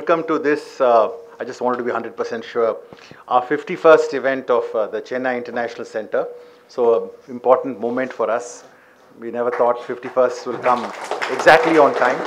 welcome to this, I just wanted to be 100% sure, our 51st event of the Chennai International Center. So, important moment for us. We never thought 51st will come exactly on time.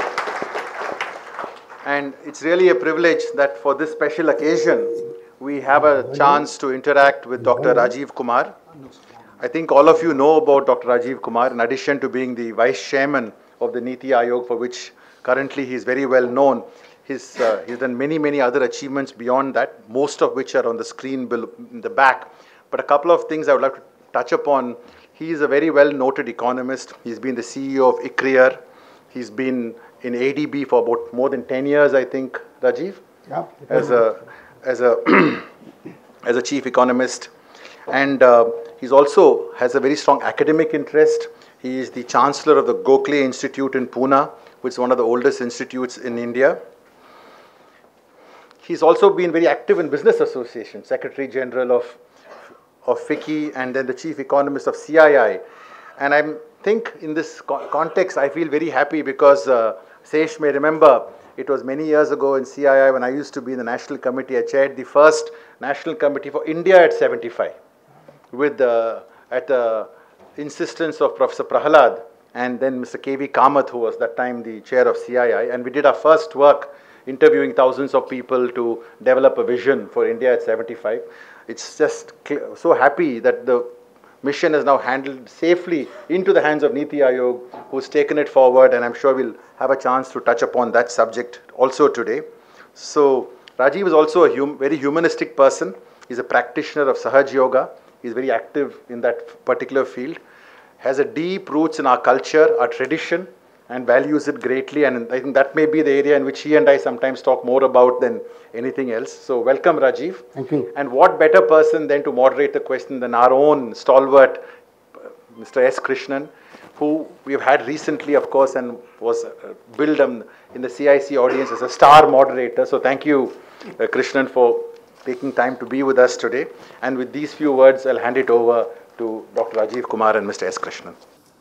And it's really a privilege that for this special occasion, we have a chance to interact with Dr. Rajiv Kumar. I think all of you know about Dr. Rajiv Kumar, in addition to being the Vice Chairman of the Niti Aayog, for which currently he is very well known. He's done many other achievements beyond that, most of which are on the screen in the back. But a couple of things I would like to touch upon. He is a very well-noted economist. He's been the CEO of ICRIER. He's been in ADB for about more than 10 years, I think, Rajiv? Yeah. As a chief economist. And he's also has a very strong academic interest. He is the Chancellor of the Gokhale Institute in Pune, which is one of the oldest institutes in India. He's also been very active in business associations, Secretary General of FICCI, and then the Chief Economist of CII. And I think in this context, I feel very happy because Sesh may remember, it was many years ago in CII when I used to be in the National Committee. I chaired the first National Committee for India at 75, with at the insistence of Professor Prahalad and then Mr. K.V. Kamath, who was that time the chair of CII. And we did our first work interviewing thousands of people to develop a vision for India at 75. It's just so happy that the mission is now handled safely into the hands of Niti Aayog, who's taken it forward, and I'm sure we'll have a chance to touch upon that subject also today. So Rajiv is also a very humanistic person. He's a practitioner of Sahaj Yoga. He's very active in that particular field, has a deep roots in our culture, our tradition, and values it greatly. And I think that may be the area in which he and I sometimes talk more about than anything else. So welcome, Rajiv. Thank you. And what better person then to moderate the question than our own stalwart, Mr. S. Krishnan, who we've had recently, of course, and was billed in the CIC audience as a star moderator. So thank you, Krishnan, for taking time to be with us today. And with these few words, I'll hand it over to Dr. Rajiv Kumar and Mr. S. Krishnan.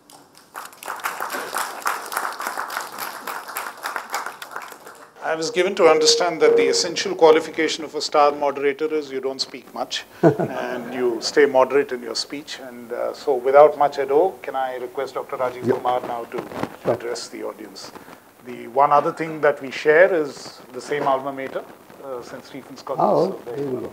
I was given to understand that the essential qualification of a star moderator is you don't speak much and you stay moderate in your speech. And so without much ado, can I request Dr. Rajiv Kumar now to address the audience. The one other thing that we share is the same alma mater, St. Stephen's College. Oh, so there you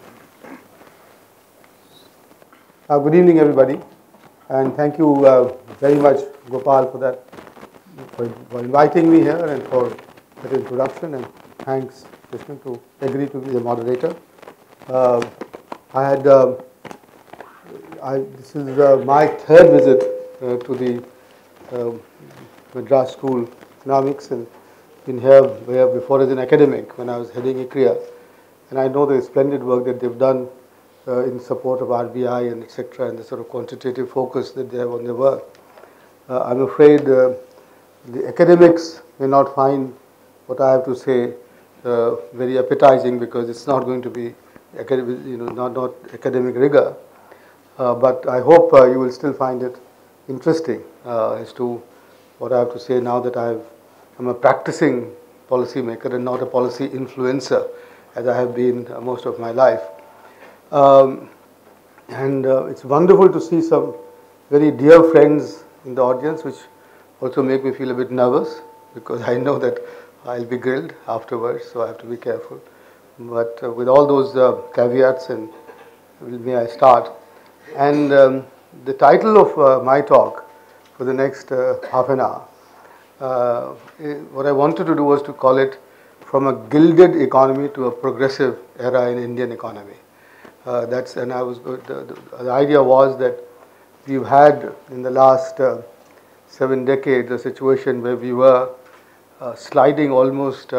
go. Good evening, everybody. And thank you very much, Gopal, for that, for inviting me here and for that introduction, and thanks, Krishnan, to agree to be the moderator. This is my third visit to the Madras School of Economics, and been here before as an academic when I was heading ICRIER, and I know the splendid work that they've done in support of RBI and etc., and the sort of quantitative focus that they have on their work. I'm afraid the academics may not find what I have to say very appetizing, because it's not going to be not academic rigor. But I hope you will still find it interesting as to what I have to say now that I'm a practicing policymaker and not a policy influencer, as I have been most of my life. It's wonderful to see some very dear friends in the audience, which also make me feel a bit nervous, because I know that I'll be grilled afterwards, so I have to be careful. But with all those caveats, and may I start. And the title of my talk for the next half an hour, what I wanted to do was to call it "From a Gilded Economy to a Progressive Era in Indian Economy." The idea was that we've had in the last 7 decades a situation where we were sliding almost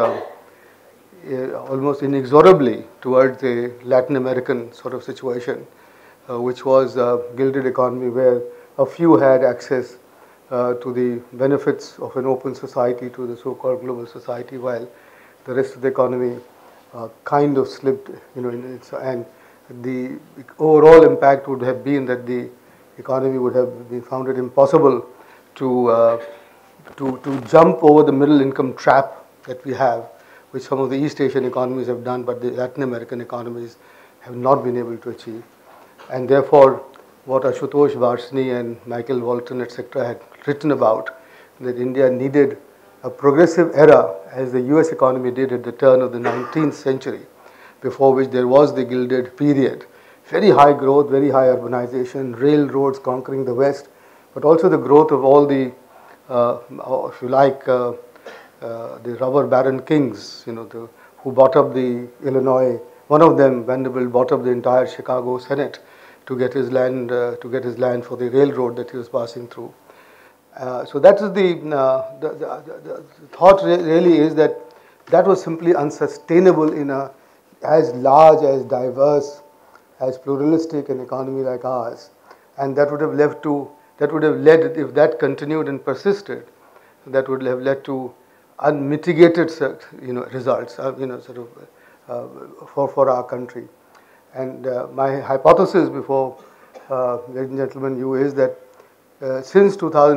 inexorably towards a Latin American sort of situation, which was a gilded economy where a few had access to the benefits of an open society, to the so-called global society, while the rest of the economy kind of slipped, and the overall impact would have been that the economy would have been found it impossible to jump over the middle income trap that we have, which some of the East Asian economies have done, but the Latin American economies have not been able to achieve. And therefore, what Ashutosh Varshney and Michael Walton, etc., had written about, that India needed a progressive era, as the US economy did at the turn of the 19th century, before which there was the Gilded Period. Very high growth, very high urbanization, railroads conquering the West, but also the growth of all the, if you like, the robber baron kings, who bought up the Illinois. One of them, Vanderbilt, bought up the entire Chicago Senate to get his land for the railroad that he was passing through. So that is the thought really is that was simply unsustainable in a as large, as diverse, as pluralistic an economy like ours, and that would have led, if that continued and persisted, that would have led to unmitigated results, for our country. And my hypothesis before, ladies and gentlemen, you is that since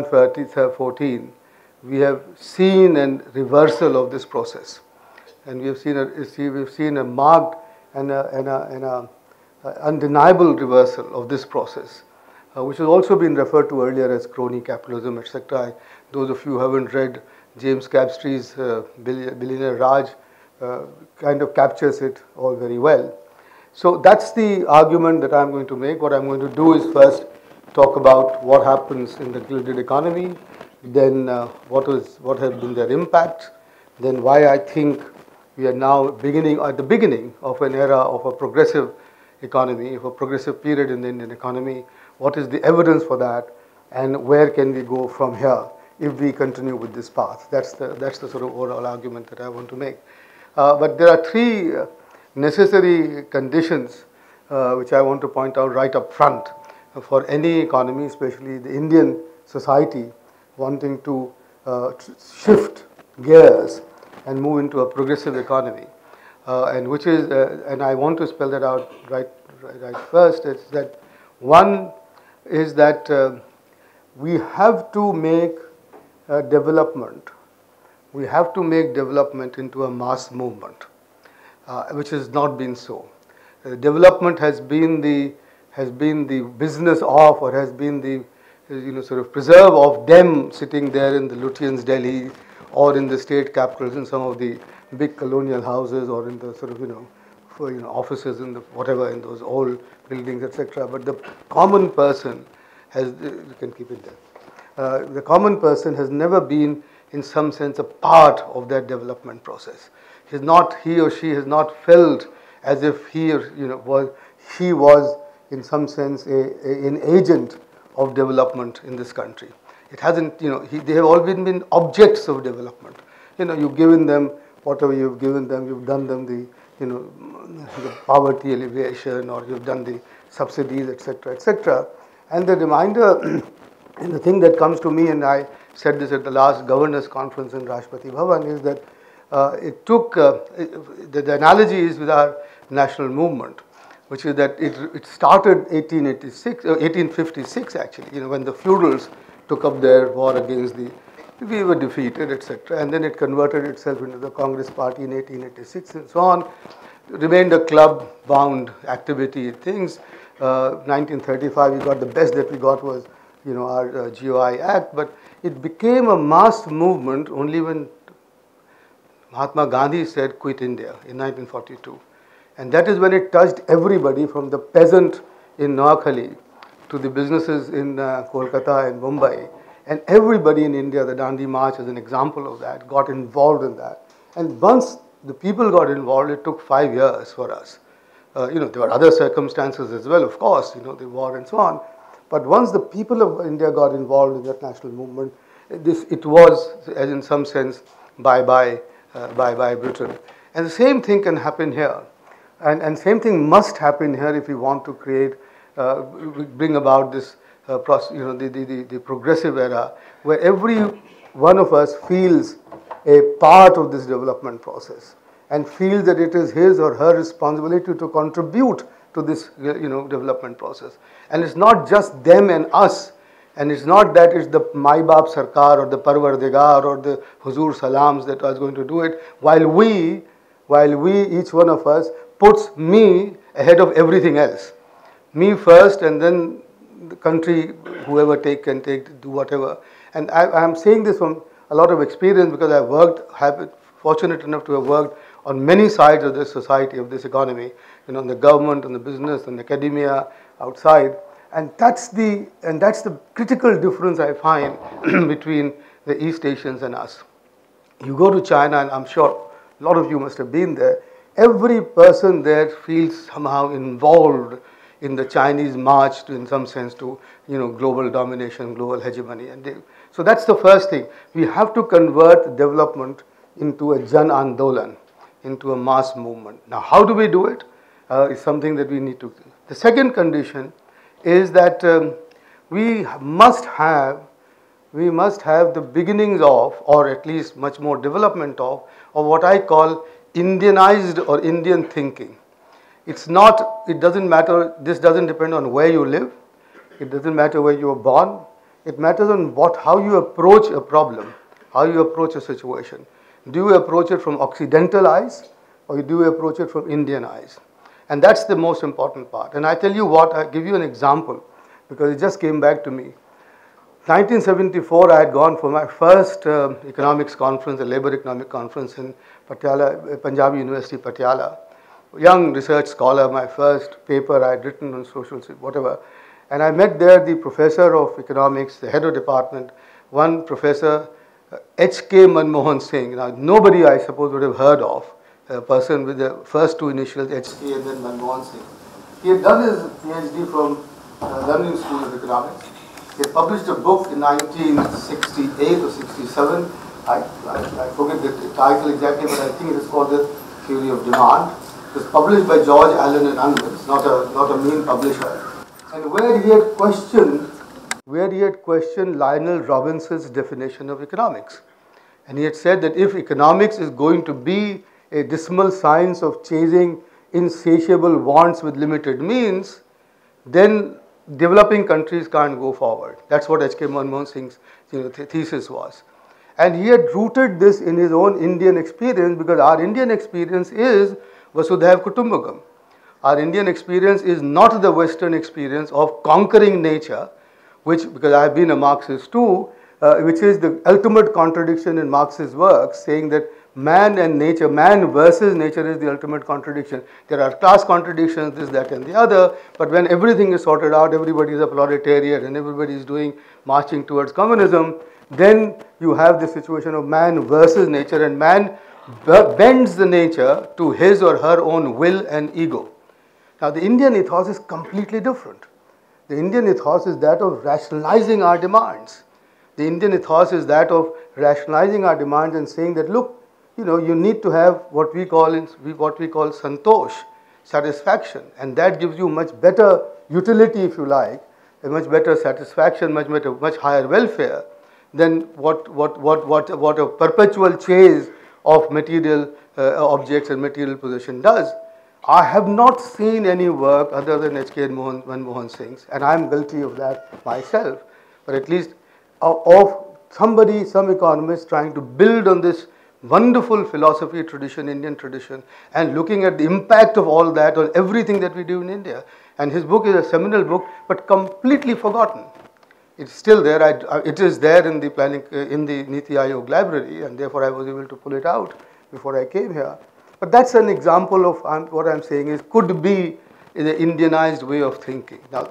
2014, we have seen a reversal of this process, and we've seen a marked and a undeniable reversal of this process, which has also been referred to earlier as crony capitalism, etc. Those of you who haven't read James Capstre's Billionaire Raj kind of captures it all very well. So that's the argument that I'm going to make. What I'm going to do is first talk about what happens in the gilded economy, then what have been their impact, then why I think we are now at the beginning of an era of a progressive economy, of a progressive period in the Indian economy, what is the evidence for that, and where can we go from here if we continue with this path. That's the sort of overall argument that I want to make. But there are three necessary conditions which I want to point out right up front for any economy, especially the Indian society, wanting to shift gears and move into a progressive economy, and I want to spell that out right first. It's that one is that we have to make development. We have to make development into a mass movement, which has not been so. Development has been the business of, or has been the sort of preserve of them sitting there in the Lutyens' Delhi, or in the state capitals, in some of the big colonial houses, or in the sort of offices in the whatever, in those old buildings, etc. But the common person you can keep it there. The common person has never been, in some sense, a part of that development process. He or she has not felt as if he was in some sense an agent of development in this country. It hasn't, they have always been objects of development. You've given them whatever you've given them. You've done them the poverty alleviation, or you've done the subsidies, etc., etc. And the reminder, and the thing that comes to me, and I said this at the last governors' conference in Rashtrapati Bhavan, is that the analogy is with our national movement, which is that it started 1856 actually, when the feudals took up their war against we were defeated, etc. And then it converted itself into the Congress Party in 1886 and so on. Remained a club-bound activity. Things, 1935, we got the best that we got was, our GOI Act, but it became a mass movement only when Mahatma Gandhi said, "Quit India" in 1942. And that is when it touched everybody, from the peasant in Noakhali to the businesses in Kolkata and Mumbai. And everybody in India, the Dandi March is an example of that, got involved in that. And once the people got involved, it took 5 years for us. There were other circumstances as well, of course, the war and so on. But once the people of India got involved in that national movement, it was, as in some sense, bye-bye Britain. And the same thing can happen here. And same thing must happen here if we want to bring about this the progressive era, where every one of us feels a part of this development process and feels that it is his or her responsibility to contribute to this development process. And it's not just them and us, And it's not that it's the Mai Baap Sarkar or the Parvardigar or the Huzur Salams that was going to do it, while we, each one of us, puts me ahead of everything else. Me first, and then the country, whoever can take, do whatever. And I'm saying this from a lot of experience because have been fortunate enough to have worked on many sides of this society, of this economy, in the government, in the business, in academia, outside. And that's the critical difference I find between the East Asians and us. You go to China, and I'm sure a lot of you must have been there. Every person there feels somehow involved in the Chinese march, in some sense, to global domination, global hegemony. And so that's the first thing. We have to convert development into a Jan Andolan, into a mass movement. Now, how do we do it? Is something that we need to do. The second condition is that we must have the beginnings of, or at least much more development of what I call Indianized or Indian thinking. It doesn't matter, this doesn't depend on where you live, it doesn't matter where you were born, it matters on how you approach a problem, how you approach a situation. Do you approach it from Occidental eyes, or do you approach it from Indian eyes? And that's the most important part. And I tell you what, I'll give you an example, because it just came back to me. 1974, I had gone for my first economics conference, a labor economic conference in Patiala, Punjab University, Patiala. Young research scholar, my first paper I had written on social, whatever. And I met there the professor of economics, the head of department, one professor, H.K. Manmohan Singh. Now, nobody, I suppose, would have heard of a person with the first two initials, H.K. and then Manmohan Singh. He had done his PhD from London School of Economics. He had published a book in 1968 or 67. I forget the title exactly, but I think it is called The Theory of Demand. It was published by George Allen and Unwin, not a mean publisher. And where he had questioned Lionel Robinson's definition of economics. And he had said that if economics is going to be a dismal science of chasing insatiable wants with limited means, then developing countries can't go forward. That's what H.K. Manmohan Singh's thesis was. And he had rooted this in his own Indian experience, because our Indian experience is Vasudhaiv Kutumbakam. Our Indian experience is not the Western experience of conquering nature, which, because I have been a Marxist too, which is the ultimate contradiction in Marx's work, saying that man and nature, man versus nature is the ultimate contradiction. There are class contradictions, this, that and the other, but when everything is sorted out, everybody is a proletariat and everybody is marching towards communism, then you have the situation of man versus nature, and man bends the nature to his or her own will and ego. Now, the Indian ethos is completely different. The Indian ethos is that of rationalizing our demands. The Indian ethos is that of rationalizing our demands and saying that, look, you need to have what we call santosh, satisfaction, and that gives you much better utility, if you like, a much better satisfaction, much higher welfare than what a perpetual chase of material objects and material possession does. I have not seen any work other than H.K. Manmohan Singh's, and I am guilty of that myself, but at least of some economist trying to build on this wonderful philosophy tradition, Indian tradition, and looking at the impact of all that on everything that we do in India. And his book is a seminal book, but completely forgotten. It's still there. It is there in the Niti Aayog library, and therefore I was able to pull it out before I came here. But that's an example of what I'm saying is could be the Indianized way of thinking. Now,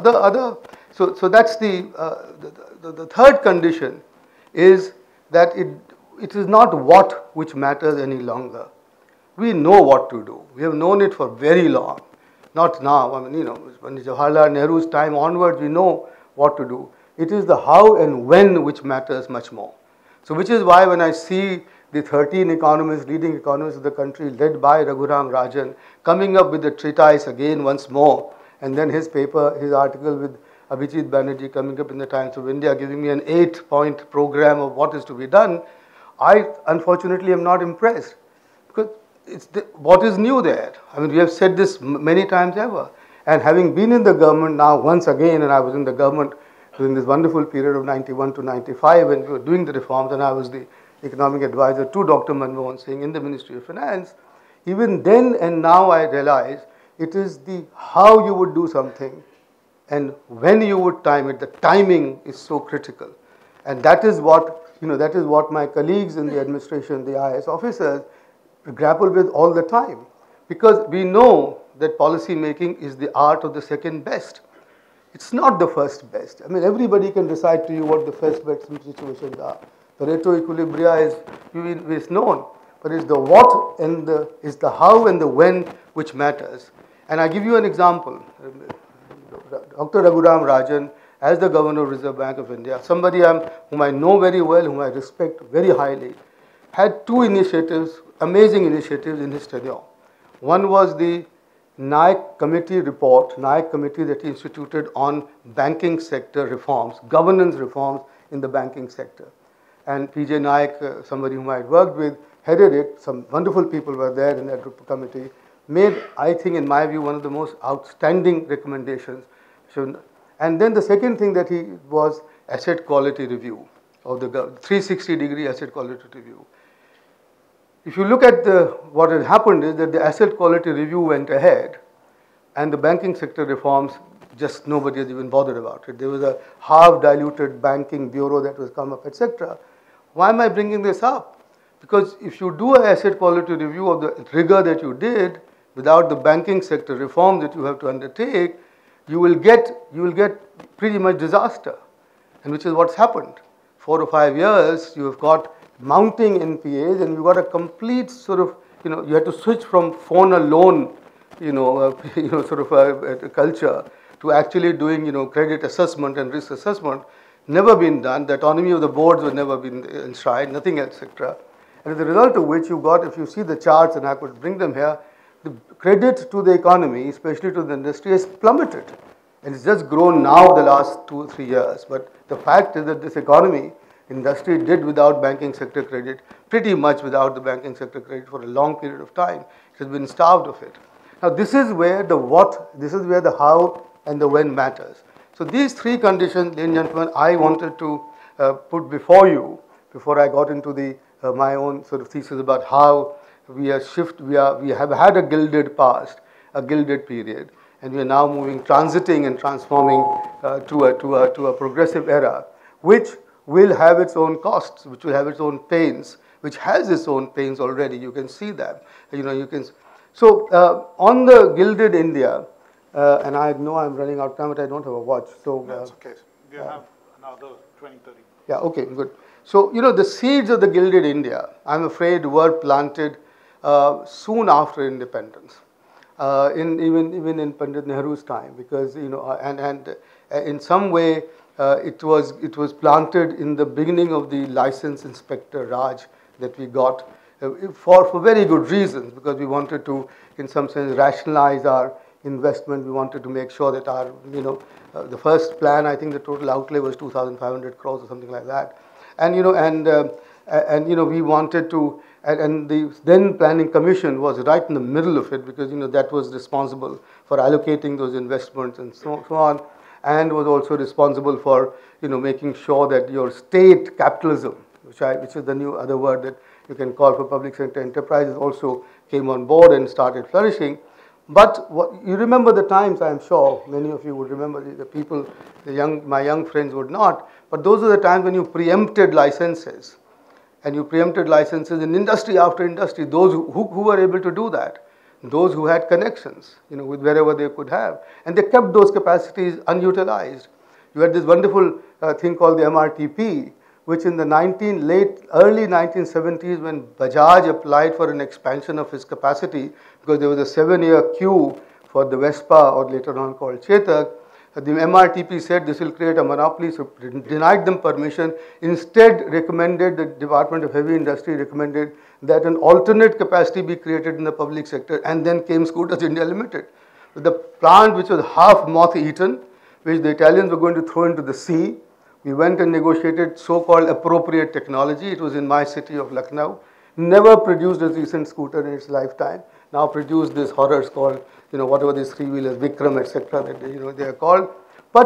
so that's the third condition is that it is not what which matters any longer. We know what to do. We have known it for very long. Not now. I mean, when Jawaharlal Nehru's time onwards, we know what to do. It is the how and when which matters much more. So, which is why when I see the 13 leading economists of the country, led by Raghuram Rajan, coming up with the treatise again once more, and then his article with Abhijit Banerjee coming up in the Times of India, giving me an 8-point program of what is to be done, I unfortunately am not impressed, because what is new there? I mean, we have said this many times ever, and having been in the government now once again, and I was in the government during this wonderful period of 91 to 95 when we were doing the reforms, and I was the economic advisor to Dr. Manmohan Singh in the Ministry of Finance. Even then and now I realize it is the how you would do something and when you would time it. The timing is so critical, and that is what my colleagues in the administration, the IAS officers, grapple with all the time, because we know that policy making is the art of the second best. It's not the first best. I mean, everybody can decide to you what the first best situations are. Pareto equilibria is known, but it's the what and the how and the when which matters. And I give you an example. Dr. Raghuram Rajan, as the Governor of Reserve Bank of India, somebody whom I know very well, whom I respect very highly, had two initiatives, amazing initiatives in his tenure. One was the NAIC committee report, NAIC committee that he instituted on banking sector reforms, governance reforms in the banking sector. And PJ Naik, somebody whom I had worked with, headed it. Some wonderful people were there in that committee. Made, I think, in my view, one of the most outstanding recommendations. And then the second thing that he was asset quality review, of the 360-degree asset quality review. If you look at what had happened is that the asset quality review went ahead and the banking sector reforms, just nobody has even bothered about it. There was a half-diluted banking bureau that was come up, etc. Why am I bringing this up? Because if you do an asset quality review of the rigor that you did without the banking sector reform that you have to undertake, you will get pretty much disaster, and which is what's happened. 4 or 5 years, you have got mounting NPAs, and you got a complete sort of, you had to switch from phone alone, sort of a culture to actually doing, credit assessment and risk assessment. Never been done. The autonomy of the boards was never been enshrined, nothing, etc. And as a result of which you got, if you see the charts, and I could bring them here, the credit to the economy, especially to the industry, has plummeted. And it's just grown now the last 2 or 3 years. But the fact is that this economy, industry did without banking sector credit, pretty much without the banking sector credit for a long period of time. It has been starved of it. Now this is where the what, this is where the how and the when matters. So these three conditions, ladies and gentlemen, I wanted to put before you, before I got into the my own sort of thesis about how we have had a gilded past, a gilded period, and we are now transiting and transforming to a progressive era, which will have its own costs, which will have its own pains, which has its own pains already. You can see that. So on the gilded India, and I know I'm running out of time, but I don't have a watch. So that's okay. You have another 20, 30. Yeah. Okay. Good. So the seeds of the gilded India, I'm afraid, were planted soon after independence, even in Pandit Nehru's time, because and in some way it was planted in the beginning of the license inspector Raj that we got for very good reasons, because we wanted to, in some sense, rationalize our investment. We wanted to make sure that our the first plan, I think the total outlay was 2,500 crores or something like that, and we wanted to. And the then planning commission was right in the middle of it, because that was responsible for allocating those investments and so on, and was also responsible for making sure that your state capitalism, which is the new other word that you can call for public sector enterprises, also came on board and started flourishing. But you remember the times, I am sure many of you would remember, the people, my young friends would not, but those are the times when you preempted licenses. And you preempted licenses in industry after industry, those who were able to do that, those who had connections, with wherever they could have. And they kept those capacities unutilized. You had this wonderful thing called the MRTP, which in the early 1970s, when Bajaj applied for an expansion of his capacity, because there was a 7-year queue for the Vespa, or later on called Chetak, the MRTP said this will create a monopoly, so denied them permission. Instead, recommended, the Department of Heavy Industry recommended that an alternate capacity be created in the public sector, and then came Scooters India Limited. The plant, which was half moth-eaten, which the Italians were going to throw into the sea, we went and negotiated so-called appropriate technology. It was in my city of Lucknow. Never produced a decent scooter in its lifetime. Now produced these horrors called, whatever these three-wheelers, Vikram, etc., that they are called. But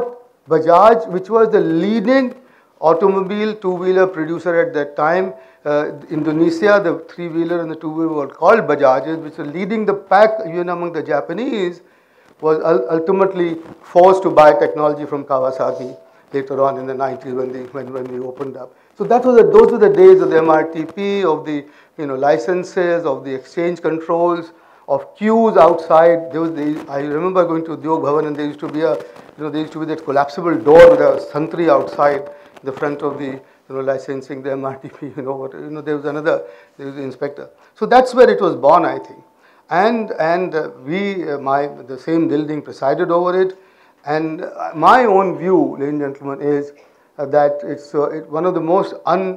Bajaj, which was the leading automobile two-wheeler producer at that time, Indonesia, the three-wheeler and the two-wheeler were called Bajajs, which were leading the pack even among the Japanese, was ultimately forced to buy technology from Kawasaki later on in the 90s when we opened up. So those were the days of the MRTP, of the licenses, of the exchange controls, of queues outside. I remember going to Udyog Bhavan, and there used to be that collapsible door with a santri outside the front of the licensing, the MRTP. There was the inspector. So that's where it was born, I think. And the same building presided over it. And my own view, ladies and gentlemen, is that it's one of the most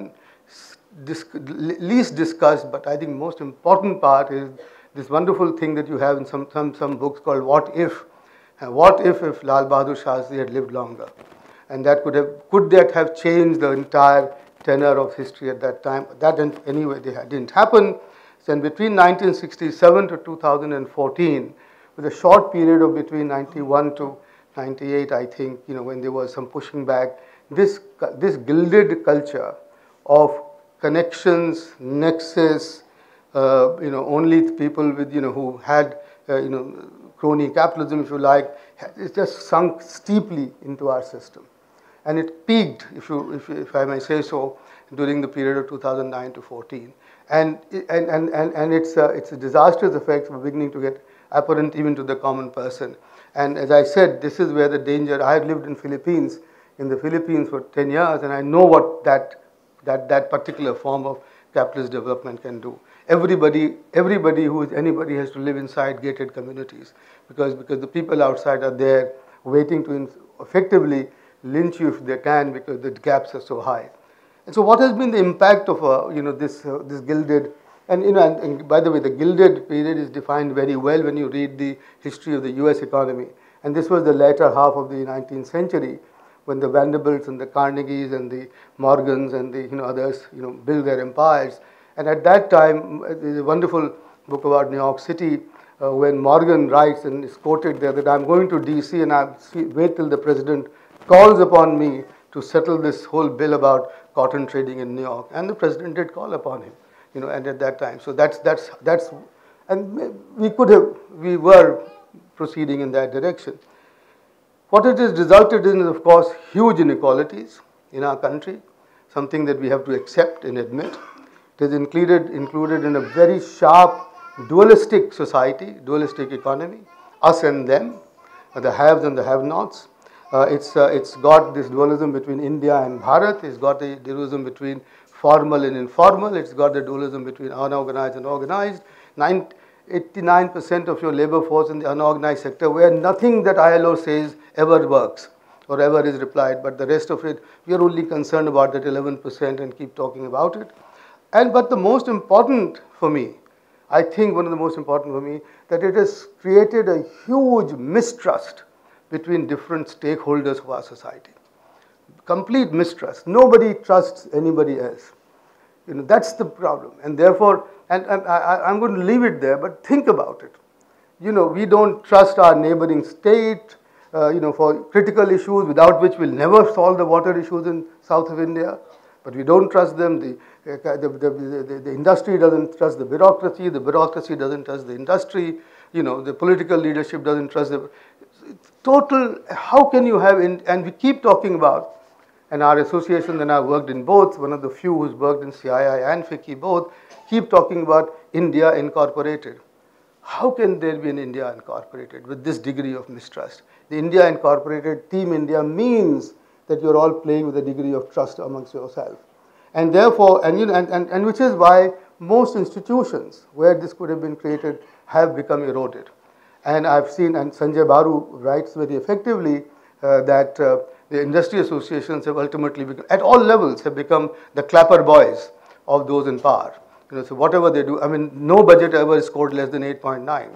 least discussed, but I think most important part is this wonderful thing that you have in some books called What If? What if Lal Bahadur Shastri had lived longer? And that could that have changed the entire tenor of history at that time? That anyway didn't happen. So between 1967 to 2014, with a short period of between 91 to 98, I think, when there was some pushing back, this gilded culture of connections, nexus, only people with who had crony capitalism, if you like, it just sunk steeply into our system, and it peaked, if I may say so, during the period of 2009 to 14, and its disastrous effects were beginning to get apparent even to the common person. And as I said, this is where the danger. I have lived in the Philippines for 10 years, and I know what that particular form of capitalist development can do. Everybody who is anybody has to live inside gated communities because the people outside are there waiting to effectively lynch you if they can, because the gaps are so high. And so, what has been the impact of this gilded? And by the way, the gilded period is defined very well when you read the history of the U.S. economy. And this was the latter half of the 19th century, when the Vanderbilts and the Carnegies and the Morgans and the others built their empires. And at that time, there's a wonderful book about New York City when Morgan writes and is quoted there that I'm going to D.C. and I wait till the president calls upon me to settle this whole bill about cotton trading in New York. And the president did call upon him. And at that time, so that's, and we were proceeding in that direction. What it has resulted in is, of course, huge inequalities in our country, something that we have to accept and admit. It is included in a very sharp dualistic society, dualistic economy, us and them, the haves and the have-nots. It's got this dualism between India and Bharat. It's got the dualism between formal and informal. It's got the dualism between unorganized and organized. 89% of your labor force in the unorganized sector, where nothing that ILO says ever works or ever is replied, but the rest of it, we are only concerned about that 11% and keep talking about it. But the most important for me, I think one of the most important for me, that it has created a huge mistrust between different stakeholders of our society. Complete mistrust. Nobody trusts anybody else. That's the problem. And therefore, I'm going to leave it there, but think about it. We don't trust our neighboring state, for critical issues without which we'll never solve the water issues in south of India. But we don't trust them. The industry doesn't trust the bureaucracy doesn't trust the industry. The political leadership doesn't trust the total. How can you have, and we keep talking about, and our association, and I've worked in both, one of the few who's worked in CII and FICCI both, keep talking about India Incorporated. How can there be an India Incorporated with this degree of mistrust? The India Incorporated, Team India, means that you're all playing with a degree of trust amongst yourself. And therefore, and which is why most institutions where this could have been created have become eroded. And I've seen, and Sanjay Baru writes very effectively that the industry associations have ultimately become, at all levels, have become the clapper boys of those in power. So whatever they do, no budget ever scored less than 8.9.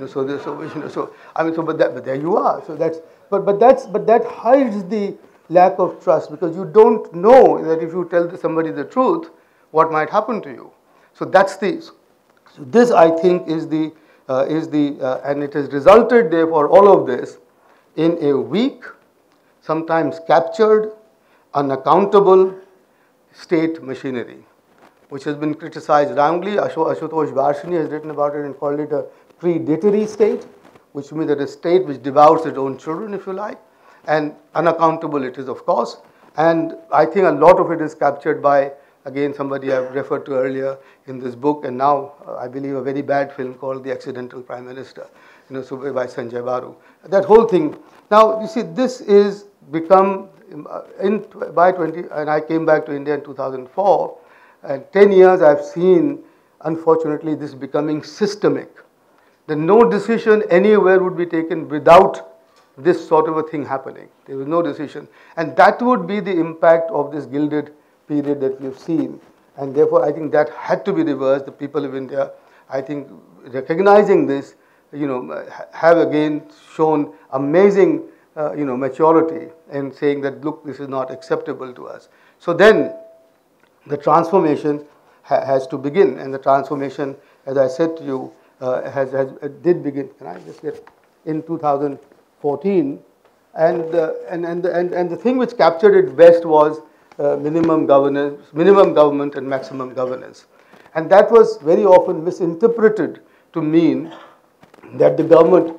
But there you are. So but that hides the lack of trust, because you don't know that if you tell somebody the truth, what might happen to you. So this I think is and it has resulted therefore all of this in a weak, sometimes captured, unaccountable state machinery, which has been criticized roundly. Ashutosh Varshini has written about it and called it a predatory state, which means that a state which devours its own children, if you like, and unaccountable it is, of course. And I think a lot of it is captured by, again, somebody I've referred to earlier in this book, and now I believe a very bad film called The Accidental Prime Minister, so by Sanjay Baru. That whole thing. Now, you see, this is become, by 20, and I came back to India in 2004, and 10 years I've seen, unfortunately, this becoming systemic. That no decision anywhere would be taken without this sort of a thing happening. There was no decision. And that would be the impact of this gilded period that we've seen. And therefore, I think that had to be reversed. The people of India, I think, recognizing this, have again shown amazing, maturity in saying that, look, this is not acceptable to us. So then the transformation has to begin. And the transformation, as I said to you, did begin. Can I just get in 2014, and the thing which captured it best was minimum government and maximum governance, and that was very often misinterpreted to mean that the government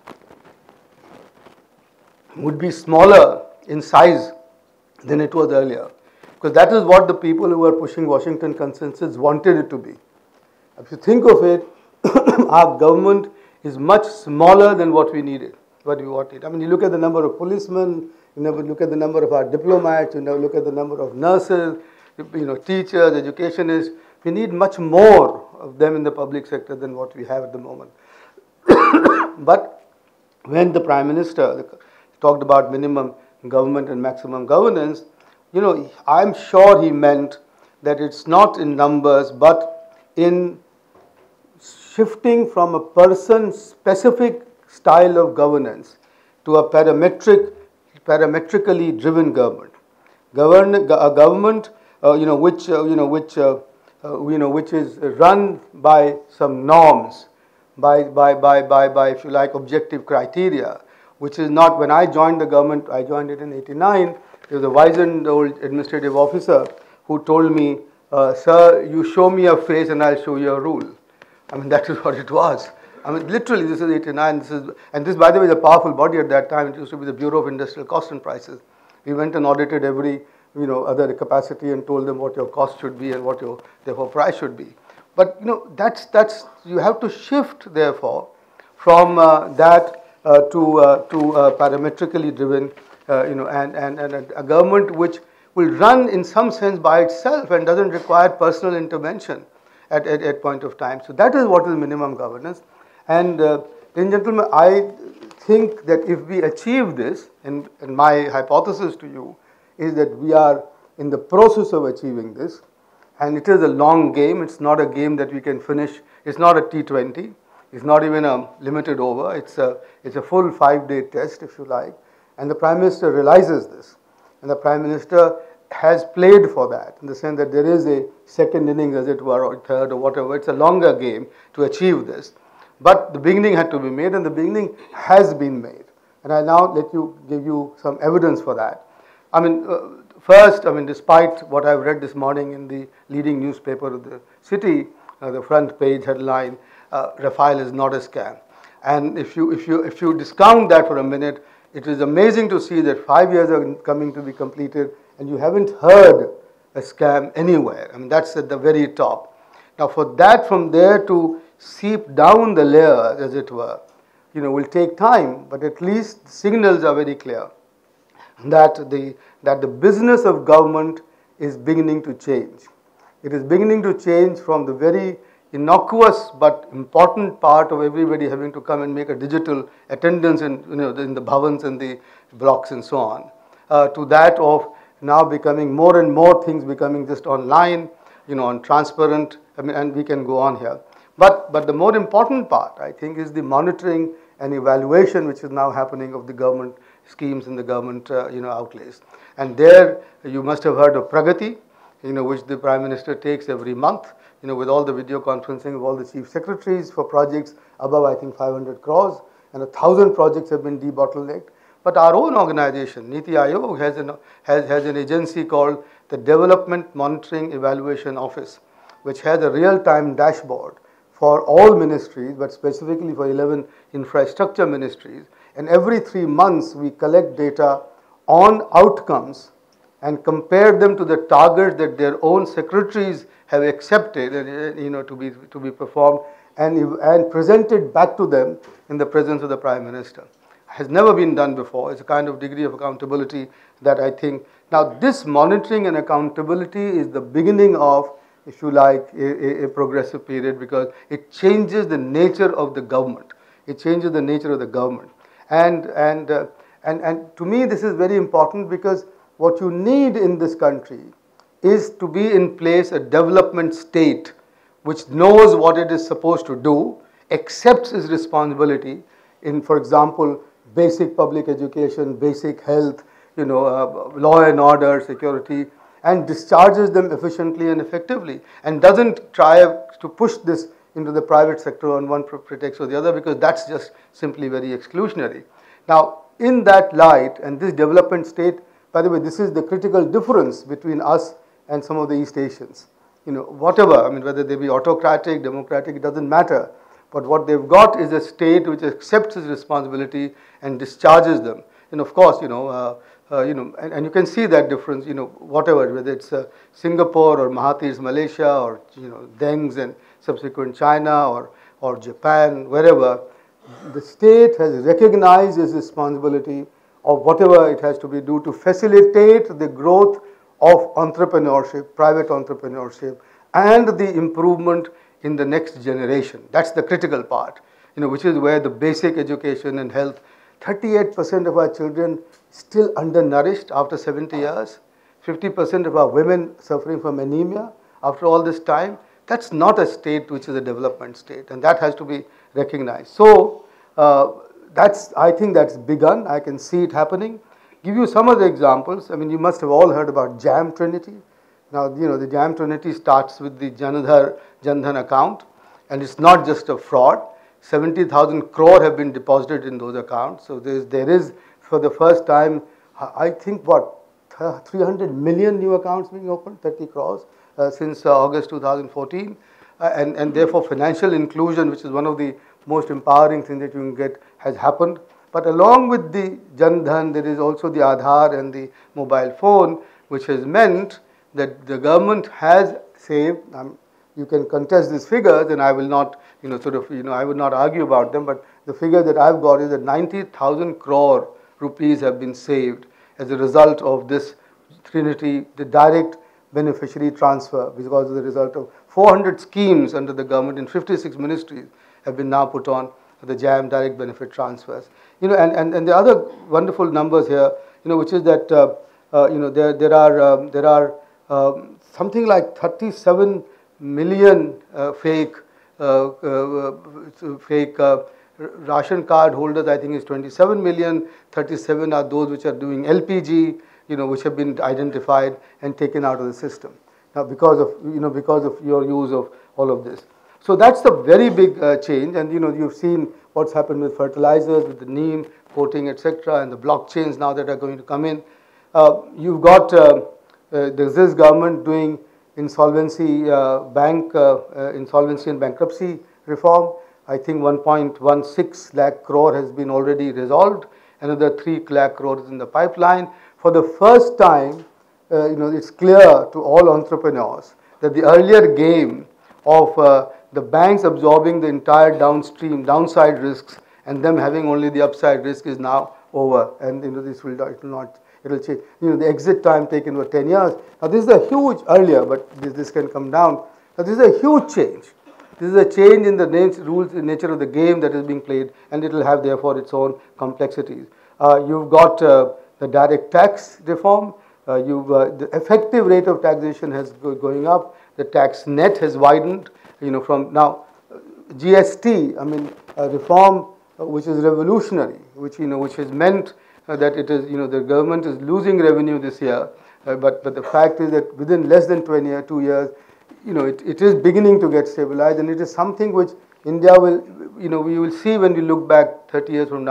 would be smaller in size than it was earlier, because that is what the people who were pushing Washington Consensus wanted it to be. If you think of it, our government is much smaller than what we needed, what we wanted. I mean, you look at the number of policemen, you never look at the number of our diplomats, you never look at the number of nurses, teachers, educationists. We need much more of them in the public sector than what we have at the moment. But when the Prime Minister talked about minimum government and maximum governance, I'm sure he meant that it's not in numbers, but in shifting from a person-specific style of governance to a parametrically driven government. A government, which is run by some norms, by if you like, objective criteria, which is not. When I joined the government, I joined it in '89. There was a wizened old administrative officer who told me, "Sir, you show me a face and I'll show you a rule." I mean, that is what it was. I mean, literally, this is '89. This, by the way, is a powerful body at that time. It used to be the Bureau of Industrial Cost and Prices. We went and audited every, other capacity and told them what your cost should be and what your, therefore, price should be. But, that's you have to shift, therefore, from that to parametrically driven, and a government which will run in some sense by itself and doesn't require personal intervention at point of time. So that is what is minimum governance. And ladies and gentlemen, I think that if we achieve this, and my hypothesis to you is that we are in the process of achieving this, and it is a long game. It's not a game that we can finish. It's not a T20. It's not even a limited over. It's a full 5-day test, if you like. And the Prime Minister realizes this. And the Prime Minister has played for that, in the sense that there is a second innings, as it were, or third, or whatever. It's a longer game to achieve this. But the beginning had to be made, and the beginning has been made. And I now give you some evidence for that. I mean, first, despite what I've read this morning in the leading newspaper of the city, the front page headline, Rafale is not a scam. And if you discount that for a minute, it is amazing to see that 5 years are coming to be completed, and you haven't heard a scam anywhere. I mean, that's at the very top. Now, for that, from there to seep down the layers, as it were, will take time, but at least the signals are very clear that the business of government is beginning to change. It is beginning to change from the very innocuous but important part of everybody having to come and make a digital attendance in the bhavans and the blocks and so on, to that of now becoming more and more things becoming just online, on transparent. And we can go on here. But the more important part, I think, is the monitoring and evaluation which is now happening of the government schemes and the government outlays. And there you must have heard of Pragati, which the Prime Minister takes every month, with all the video conferencing of all the chief secretaries for projects above, I think, 500 crores, and 1,000 projects have been debottlenecked. But our own organization, Niti Aayog, has an agency called the Development Monitoring Evaluation Office, which has a real-time dashboard for all ministries, but specifically for 11 infrastructure ministries. And every 3 months, we collect data on outcomes and compare them to the targets that their own secretaries have accepted, to be performed, and presented back to them in the presence of the Prime Minister. Has never been done before. It's a kind of degree of accountability that I think. Now, this monitoring and accountability is the beginning of, if you like, a progressive period, because it changes the nature of the government. It changes the nature of the government. And to me, this is very important, because what you need in this country is to be in place a development state which knows what it is supposed to do, accepts its responsibility in, for example, basic public education, basic health, law and order, security, and discharges them efficiently and effectively, and doesn't try to push this into the private sector on one pretext or the other, because that's just simply very exclusionary. Now, in that light, and this development state, by the way, this is the critical difference between us and some of the East Asians. Whatever, whether they be autocratic, democratic, it doesn't matter. But what they've got is a state which accepts its responsibility and discharges them. And of course, and you can see that difference, whatever, whether it's Singapore or Mahathir's Malaysia, or, Deng's and subsequent China, or Japan, wherever, the state has recognized its responsibility of whatever it has to be do to facilitate the growth of entrepreneurship, private entrepreneurship, and the improvement in the next generation. That's the critical part, which is where the basic education and health, 38% of our children still undernourished after 70 years, 50% of our women suffering from anemia after all this time. That's not a state which is a development state, and that has to be recognized. So I think that's begun. I can see it happening. Give you some of the examples. You must have all heard about Jam Trinity. Now, the Jam Trinity starts with the Jan Dhan account, and it's not just a fraud. 70,000 crore have been deposited in those accounts. So there is for the first time, I think 300 million new accounts being opened, 30 crores since August 2014, and therefore financial inclusion, which is one of the most empowering things that you can get, has happened. But along with the Jan Dhan, there is also the Aadhaar and the mobile phone, which has meant that the government has saved. You can contest these figures, and I will not, I would not argue about them. But the figure that I've got is that 90,000 crore rupees have been saved as a result of this Trinity, the direct beneficiary transfer, because of the result of 400 schemes under the government in 56 ministries have been now put on the JAM direct benefit transfers. And the other wonderful numbers here, which is that there are something like 37 million fake ration card holders. I think is 27 million. 37 are those which are doing LPG, which have been identified and taken out of the system. Now, because of your use of all of this. So that's the very big change, and you've seen what's happened with fertilizers, with the neem coating, etc., and the blockchains now that are going to come in. You've got this government doing insolvency and bankruptcy reform. I think 1.16 lakh crore has been already resolved. Another 3 lakh crore is in the pipeline. For the first time, it's clear to all entrepreneurs that the earlier game of the banks absorbing the entire downside risks and them having only the upside risk is now over, and it'll change. The exit time taken for 10 years. Now this is a huge earlier, but this can come down. Now this is a huge change. This is a change in the nature of the game that is being played, and it will have therefore its own complexities. You've got the direct tax reform. The effective rate of taxation has going up. The tax net has widened. From now, GST, a reform which is revolutionary, which has meant that it is, the government is losing revenue this year, but the fact is that within less than 2 years, it is beginning to get stabilized, and it is something which India will, we will see when we look back 30 years from now,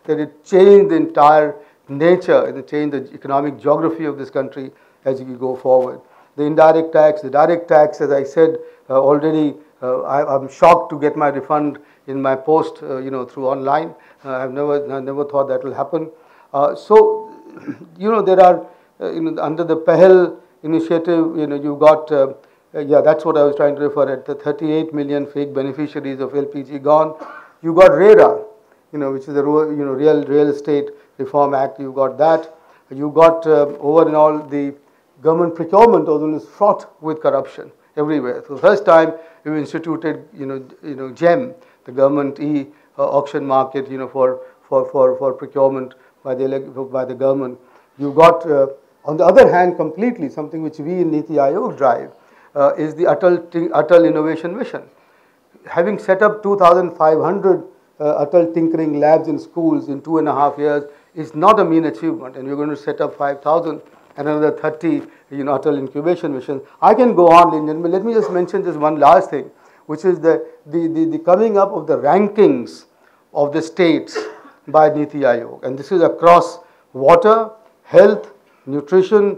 that it changed the entire nature and it changed the economic geography of this country as we go forward. The indirect tax, the direct tax, as I said already, I'm shocked to get my refund in my post, through online. I've never thought that will happen. So, there are, under the Pahel initiative, you got, that's what I was trying to refer at, the 38 million fake beneficiaries of LPG gone. You got RERA, which is the Real Estate Reform Act. You got that. You got over and all the government procurement, although is fraught with corruption everywhere. So, first time you instituted, GEM, the government auction market, for procurement by the government. You got, on the other hand, completely something which we in Niti Aayog drive is the Atal Innovation Mission. Having set up 2,500 Atal Tinkering Labs in schools in 2.5 years is not a mean achievement, and we're going to set up 5,000 and another 30, Atal Incubation Missions. I can go on, but let me just mention just one last thing, which is the coming up of the rankings of the states by Niti Aayog, and this is across water, health, nutrition,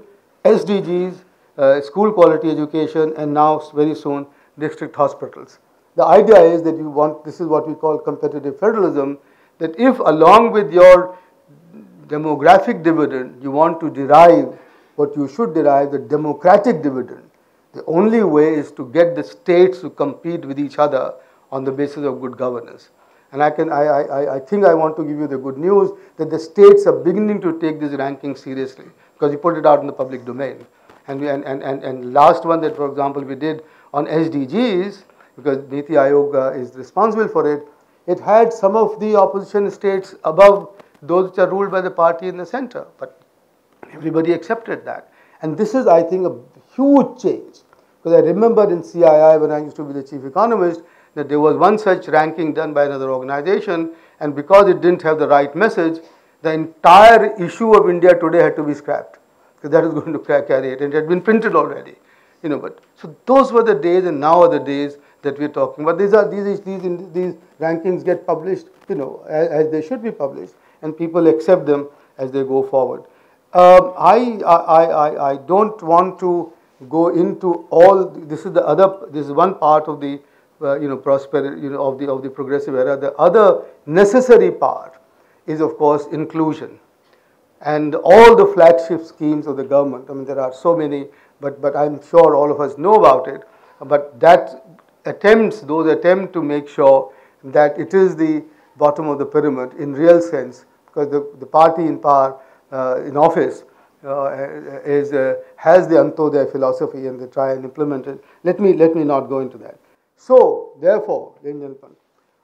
SDGs, school quality education, and now very soon district hospitals. The idea is that this is what we call competitive federalism, that if along with your demographic dividend, you want to derive what you should derive, the democratic dividend, the only way is to get the states to compete with each other on the basis of good governance. And I think I want to give you the good news that the states are beginning to take this ranking seriously because we put it out in the public domain. And last one that, for example, we did on SDGs, because Niti Aayog is responsible for it, it had some of the opposition states above those which are ruled by the party in the center, but everybody accepted that. And this is, I think, a huge change, because I remember in CII when I used to be the chief economist that there was one such ranking done by another organization, and because it didn't have the right message, the entire issue of India today had to be scrapped, because that was going to carry it, and it had been printed already. But so those were the days, and now are the days that we're talking about. These rankings get published, as they should be published, and people accept them as they go forward. I don't want to go into all. This is one part of the prosperity of the progressive era. The other necessary part is, of course, inclusion, and all the flagship schemes of the government. I mean, there are so many, but I'm sure all of us know about it. But those attempts to make sure that it is the bottom of the pyramid in real sense, because the party in power, in office, has the Antodaya philosophy, and they try and implement it. Let me not go into that. So, therefore, ladies and gentlemen,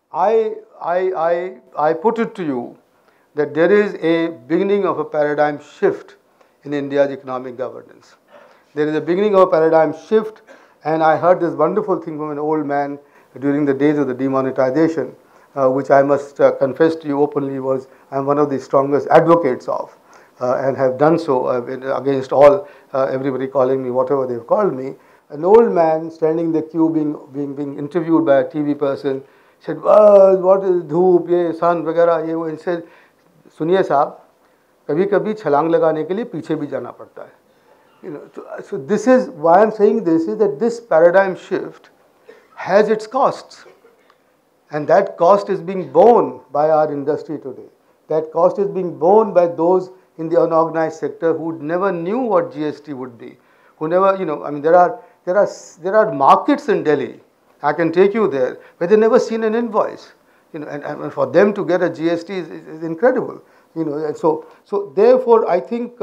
I put it to you that there is a beginning of a paradigm shift in India's economic governance. There is a beginning of a paradigm shift, and I heard this wonderful thing from an old man during the days of the demonetization, which I must confess to you openly I'm one of the strongest advocates of, and have done so against everybody calling me whatever they've called me. An old man standing in the queue being interviewed by a TV person said, what is dhoop, ye sun, vagara, ye wo, and said, suniye saab, kabhi kabhi chhalang lagane ke liye piche bhi jana padta hai. So this is why I'm saying this is that this paradigm shift has its costs, and that cost is being borne by our industry today. That cost is being borne by those in the unorganized sector who never knew what GST would be, who never, I mean, there are markets in Delhi, I can take you there, where they never seen an invoice, and for them to get a GST is incredible, and so therefore I think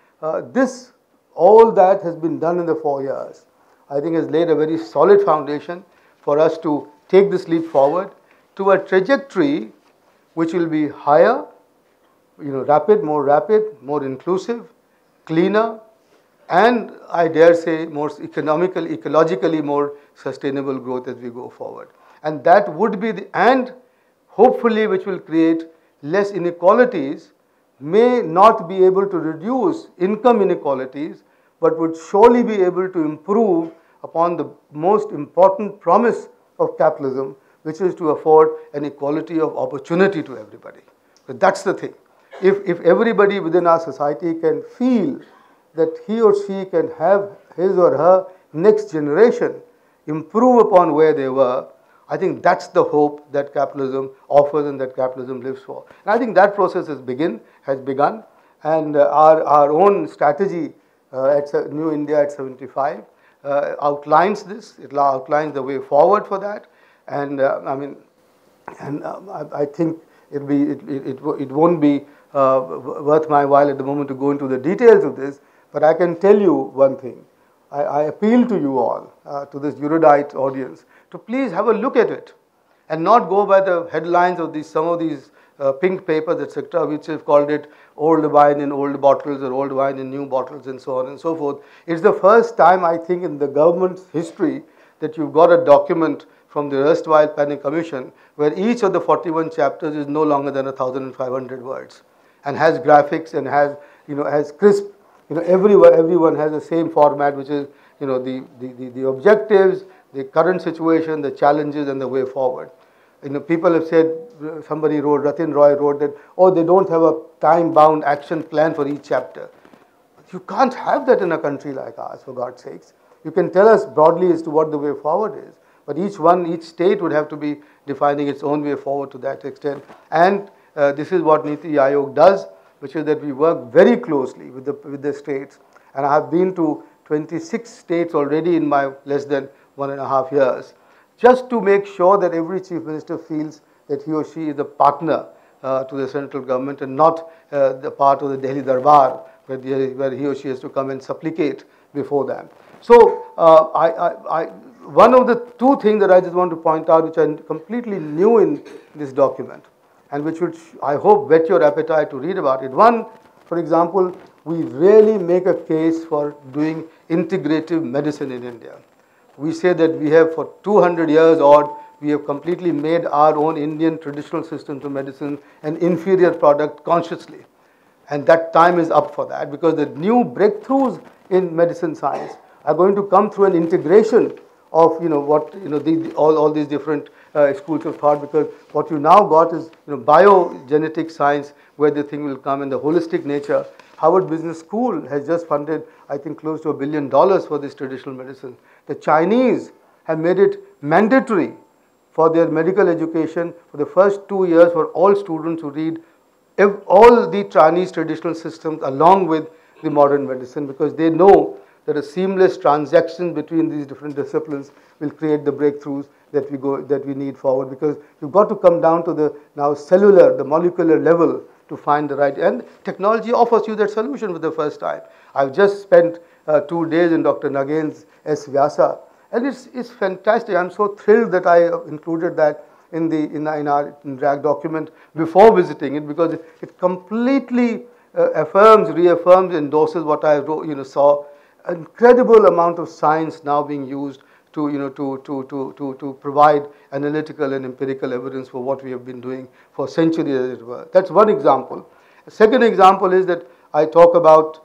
all that has been done in the 4 years, I think has laid a very solid foundation for us to take this leap forward to a trajectory which will be higher, rapid, more inclusive, cleaner, and I dare say more ecologically more sustainable growth as we go forward. And that would be and hopefully which will create less inequalities, may not be able to reduce income inequalities, but would surely be able to improve upon the most important promise of capitalism, which is to afford an equality of opportunity to everybody. But that's the thing. If everybody within our society can feel that he or she can have his or her next generation improve upon where they were, I think that's the hope that capitalism offers and that capitalism lives for. And I think that process has begun, and our own strategy at New India at 75 outlines this. It outlines the way forward for that, and I think it won't be worth my while at the moment to go into the details of this. But I can tell you one thing. I appeal to you all, to this erudite audience, to please have a look at it and not go by the headlines of some of these pink papers, etc., which have called it old wine in old bottles or old wine in new bottles and so on and so forth. It's the first time, I think, in the government's history that you've got a document from the erstwhile Planning Commission where each of the 41 chapters is no longer than 1,500 words and has graphics and has crisp. Everyone has the same format, which is the objectives, the current situation, the challenges, and the way forward. People have said, somebody wrote, Ratin Roy wrote that, oh, they don't have a time-bound action plan for each chapter. You can't have that in a country like ours, for God's sakes. You can tell us broadly as to what the way forward is, but each state would have to be defining its own way forward to that extent. And this is what Niti Aayog does, which is that we work very closely with the states. And I have been to 26 states already in my less than 1.5 years, just to make sure that every chief minister feels that he or she is a partner to the central government and not the part of the Delhi Darbar where he or she has to come and supplicate before them. So one of the two things that I just want to point out, which are completely new in this document, and which would, I hope, whet your appetite to read about it. One, for example, we really make a case for doing integrative medicine in India. We say that we have, for 200 years odd, we have completely made our own Indian traditional systems of medicine an inferior product consciously. And that time is up for that, because the new breakthroughs in medicine science are going to come through an integration of all these different schools of thought, because what you now got is biogenetic science, where the thing will come, and the holistic nature. Harvard Business School has just funded, I think, close to $1 billion for this traditional medicine. The Chinese have made it mandatory for their medical education for the first 2 years for all students to read all the Chinese traditional systems along with the modern medicine, because they know that a seamless transaction between these different disciplines will create the breakthroughs that we need forward, because you've got to come down to the now cellular, the molecular level to find the right, and technology offers you that solution for the first time. I've just spent 2 days in Dr. Nagen's S. Vyasa, and it's fantastic. I'm so thrilled that I included that in our drag document before visiting it, because it completely reaffirms, endorses what I saw. Incredible amount of science now being used to provide analytical and empirical evidence for what we have been doing for centuries, as it were. That's one example. A second example is that we talk about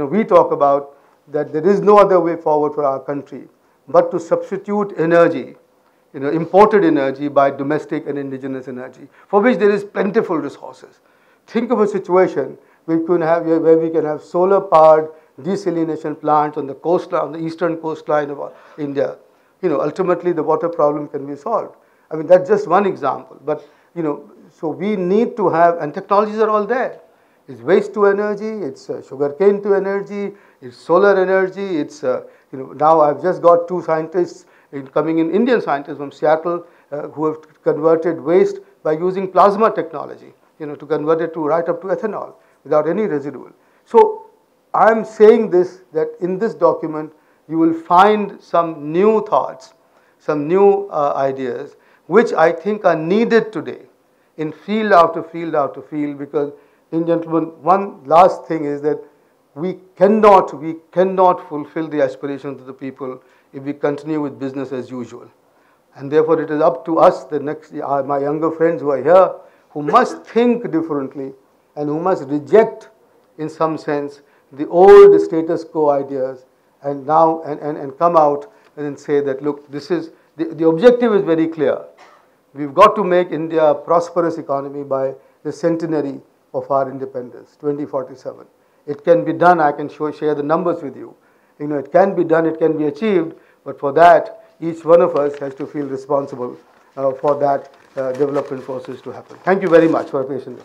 that there is no other way forward for our country but to substitute energy, imported energy, by domestic and indigenous energy, for which there is plentiful resources. Think of a situation where we can have solar-powered desalination plants on the coastline, on the eastern coastline of India. Ultimately the water problem can be solved. I mean, that's just one example. But so we need to have, and technologies are all there. It's waste to energy, it's sugarcane to energy, it's solar energy, it's now I've just got 2 scientists coming in, Indian scientists from Seattle, who have converted waste by using plasma technology, to convert it right up to ethanol without any residual. So I'm saying this, that in this document you will find some new thoughts, some new ideas, which I think are needed today in field after field after field, because, gentlemen, one last thing is that we cannot fulfill the aspirations of the people if we continue with business as usual. And therefore it is up to us, my younger friends who are here, who must think differently and who must reject, in some sense, the old status quo ideas, and now and come out and say that, look, this is the objective is very clear. We've got to make India a prosperous economy by the centenary of our independence, 2047. It can be done. I can share the numbers with you. It can be done, it can be achieved, but for that, each one of us has to feel responsible for that development process to happen. Thank you very much for your patience.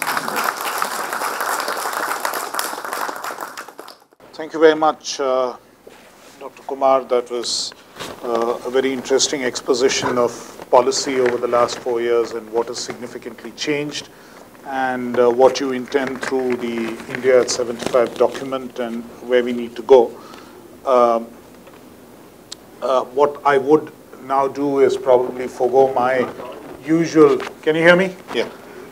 Thank you very much, Dr. Kumar. That was a very interesting exposition of policy over the last 4 years and what has significantly changed, and what you intend through the India at 75 document and where we need to go. What I would now do is probably forego my usual, can you hear me? Yeah.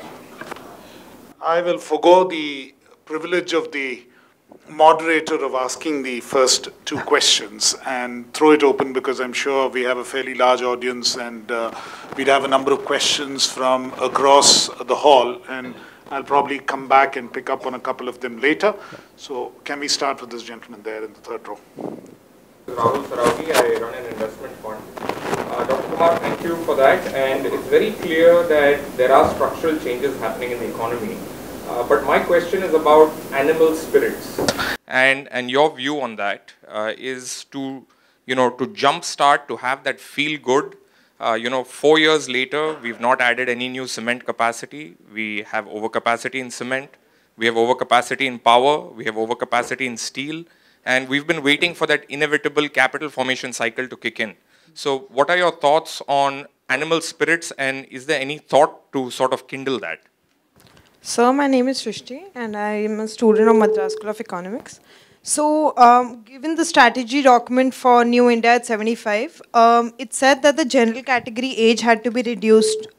I will forego the privilege of the moderator of asking the first 2 questions and throw it open, because I'm sure we have a fairly large audience, and we'd have a number of questions from across the hall, and I'll probably come back and pick up on a couple of them later. So can we start with this gentleman there in the 3rd row? Rahul Saraogi, I run an investment fund. Dr. Kumar, thank you for that, and it's very clear that there are structural changes happening in the economy. But my question is about animal spirits. And your view on that is to, to jumpstart, to have that feel good. 4 years later, we've not added any new cement capacity. We have overcapacity in cement. We have overcapacity in power. We have overcapacity in steel. And we've been waiting for that inevitable capital formation cycle to kick in. So what are your thoughts on animal spirits, and is there any thought to sort of kindle that? Sir, my name is Srishti and I am a student of Madras School of Economics. So, given the strategy document for New India at 75, it said that the general category age had to be reduced.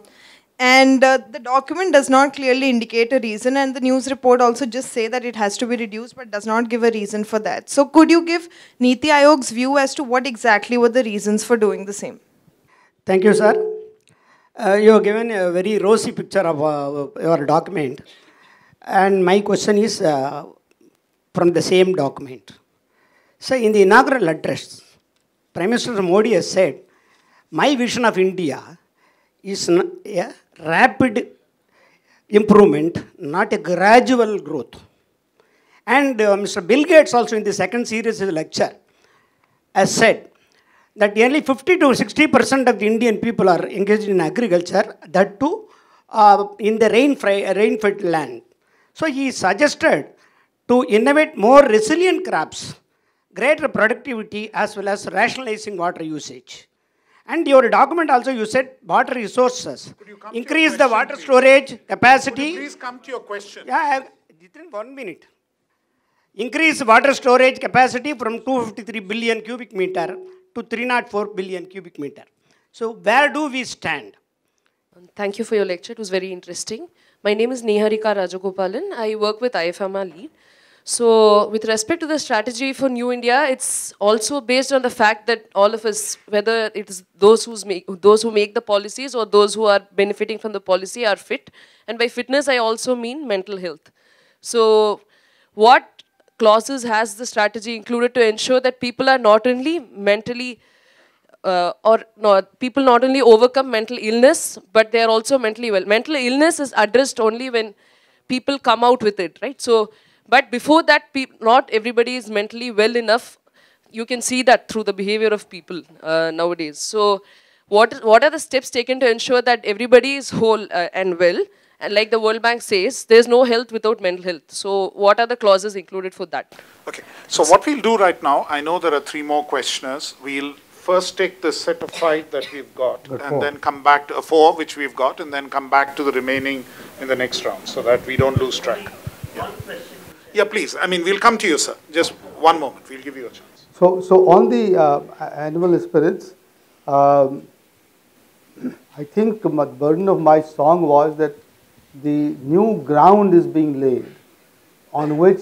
The document does not clearly indicate a reason, and the news report also just say that it has to be reduced but does not give a reason for that. So, could you give Niti Ayog's view as to what exactly were the reasons for doing the same? Thank you, sir. You have given a very rosy picture of your document, and my question is from the same document. So, in the inaugural address, Prime Minister Modi has said, "My vision of India is a rapid improvement, not a gradual growth." And Mr. Bill Gates also in the second series of the lecture has said that nearly 50 to 60% of the Indian people are engaged in agriculture, that too in the rain-fed land. So he suggested to innovate more resilient crops, greater productivity, as well as rationalizing water usage. And your document also, you said water resources, increase the water storage capacity. Could you please come to your question? Yeah, within 1 minute. Increase water storage capacity from 253 billion cubic meter to 304 billion cubic meter. So where do we stand? Thank you for your lecture. It was very interesting. My name is Neharika Rajagopalan. I work with IFMR Lead. So with respect to the strategy for New India, it's also based on the fact that all of us, whether it is those who make the policies or those who are benefiting from the policy, are fit. And by fitness, I also mean mental health. So what clauses has the strategy included to ensure that people are not only mentally people not only overcome mental illness, but they are also mentally well. Mental illness is addressed only when people come out with it, right? So, but before that, not everybody is mentally well enough. You can see that through the behavior of people nowadays. So, what are the steps taken to ensure that everybody is whole and well? And like the World Bank says, there's no health without mental health. So what are the clauses included for that? Okay. So what we'll do right now, I know there are 3 more questioners. We'll first take the set of 5 that we've got, and then come back to 4 which we've got, and then come back to the remaining in the next round, so that we don't lose track. Yeah. Yeah, please. I mean, we'll come to you, sir. Just 1 moment. We'll give you a chance. So on the animal spirits, I think the burden of my song was that the new ground is being laid on which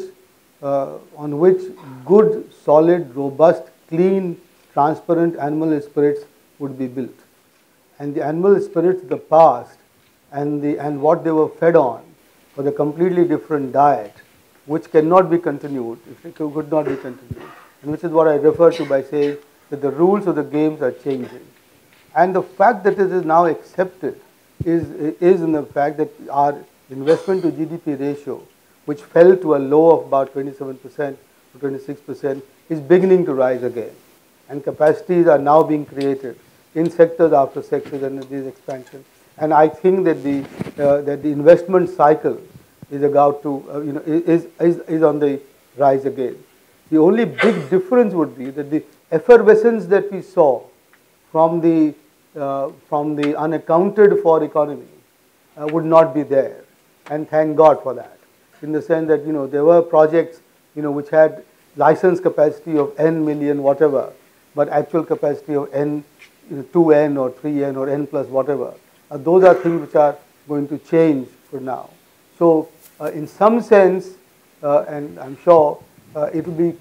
good, solid, robust, clean, transparent animal spirits would be built. And the animal spirits of the past and what they were fed on was a completely different diet, which cannot be continued, if it could not be continued. And which is what I refer to by saying that the rules of the games are changing. And the fact that it is now accepted is in the fact that our investment to GDP ratio, which fell to a low of about 27% to 26%, is beginning to rise again. And capacities are now being created in sectors after sectors and these expansion. And I think that the investment cycle is about to is on the rise again. The only big difference would be that the effervescence that we saw from the unaccounted for economy would not be there, and thank God for that. In the sense that there were projects which had license capacity of n million whatever, but actual capacity of n 2n or 3n or n plus whatever. Those are things which are going to change for now. So in some sense, and I'm sure it will be.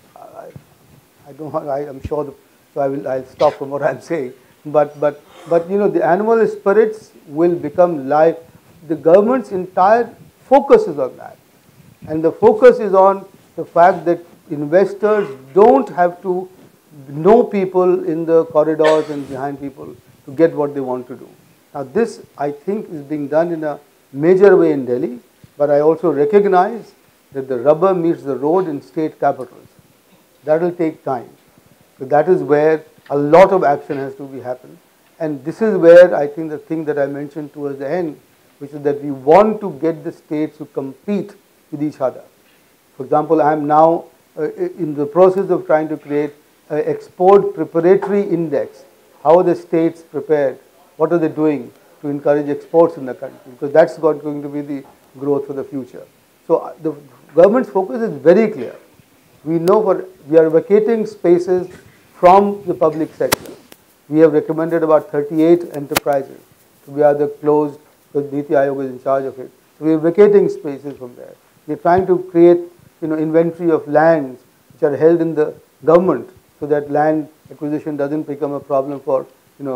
I'm sure. So I'll stop from what I'm saying. But the animal spirits will become live. The government's entire focus is on that, and the focus is on the fact that investors don't have to know people in the corridors and behind people to get what they want to do. Now this, I think, is being done in a major way in Delhi, but I also recognize that the rubber meets the road in state capitals. That will take time. So that is where a lot of action has to be happened. And this is where I think the thing that I mentioned towards the end, which is that we want to get the states to compete with each other. For example, I am now in the process of trying to create an export preparatory index. How are the states prepared? What are they doing to encourage exports in the country? Because that's going to be the growth for the future. So the government's focus is very clear. We know we are vacating spaces from the public sector. We have recommended about 38 enterprises to be either closed, because Niti Aayog is in charge of it. So we are vacating spaces from there. We are trying to create inventory of lands which are held in the government, so that land acquisition doesn't become a problem for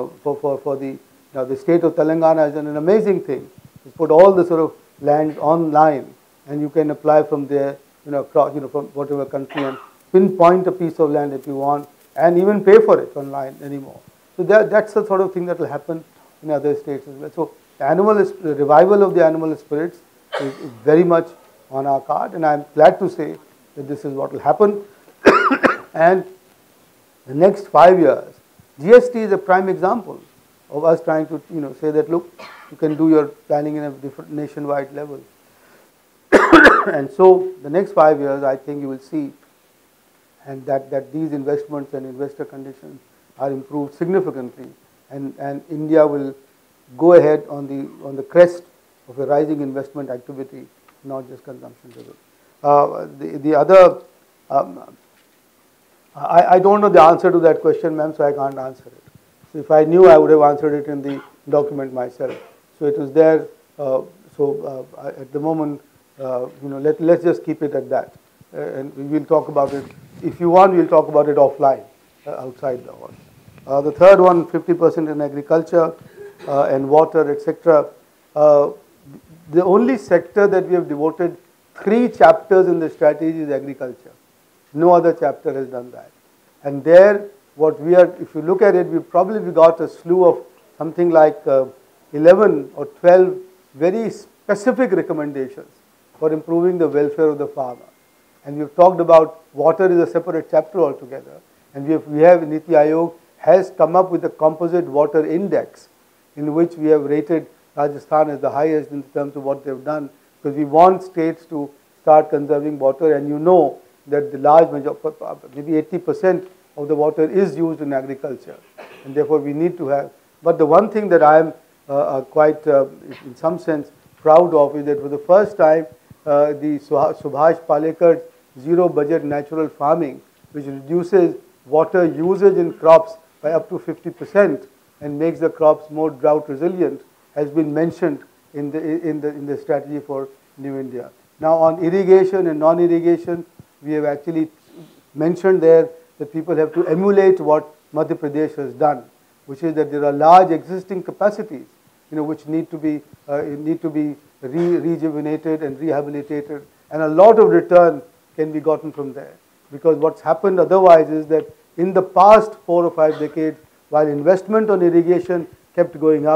the state of Telangana has done an amazing thing. It's put all the sort of lands online, and you can apply from there, from whatever country, and pinpoint a piece of land if you want, and even pay for it online anymore. So that's the sort of thing that will happen in other states as well. So the revival of the animal spirits is very much on our card, and I'm glad to say that this is what will happen. And the next 5 years, GST is a prime example of us trying to say that, look, you can do your planning in a different nationwide level. And so the next 5 years, I think you will see, and that these investments and investor conditions are improved significantly, and India will go ahead on the crest of a rising investment activity, not just consumption driven. The other, I don't know the answer to that question, ma'am, so I can't answer it. So if I knew, I would have answered it in the document myself. So it was there. At the moment, let's just keep it at that, and we will talk about it. If you want, we'll talk about it offline, outside the hall. The third one, 50% in agriculture and water, etc. The only sector that we have devoted 3 chapters in the strategy is agriculture. No other chapter has done that. And there, if you look at it, we got a slew of something like 11 or 12 very specific recommendations for improving the welfare of the farmer. And we've talked about water is a separate chapter altogether. And we have Niti Aayog has come up with a composite water index, in which we have rated Rajasthan as the highest in terms of what they've done, because we want states to start conserving water, and that the large majority, maybe 80% of the water is used in agriculture, and therefore we need to have. But the one thing that I am quite, in some sense, proud of is that for the first time, the Subhash Palekar's zero budget natural farming, which reduces water usage in crops by up to 50% and makes the crops more drought resilient, has been mentioned in the strategy for New India. Now on irrigation and non-irrigation, we have actually mentioned there that people have to emulate what Madhya Pradesh has done, which is that there are large existing capacities, which need to be rejuvenated and rehabilitated, and a lot of return can be gotten from there. Because what's happened otherwise is that in the past 4 or 5 decades, while investment on irrigation kept going up,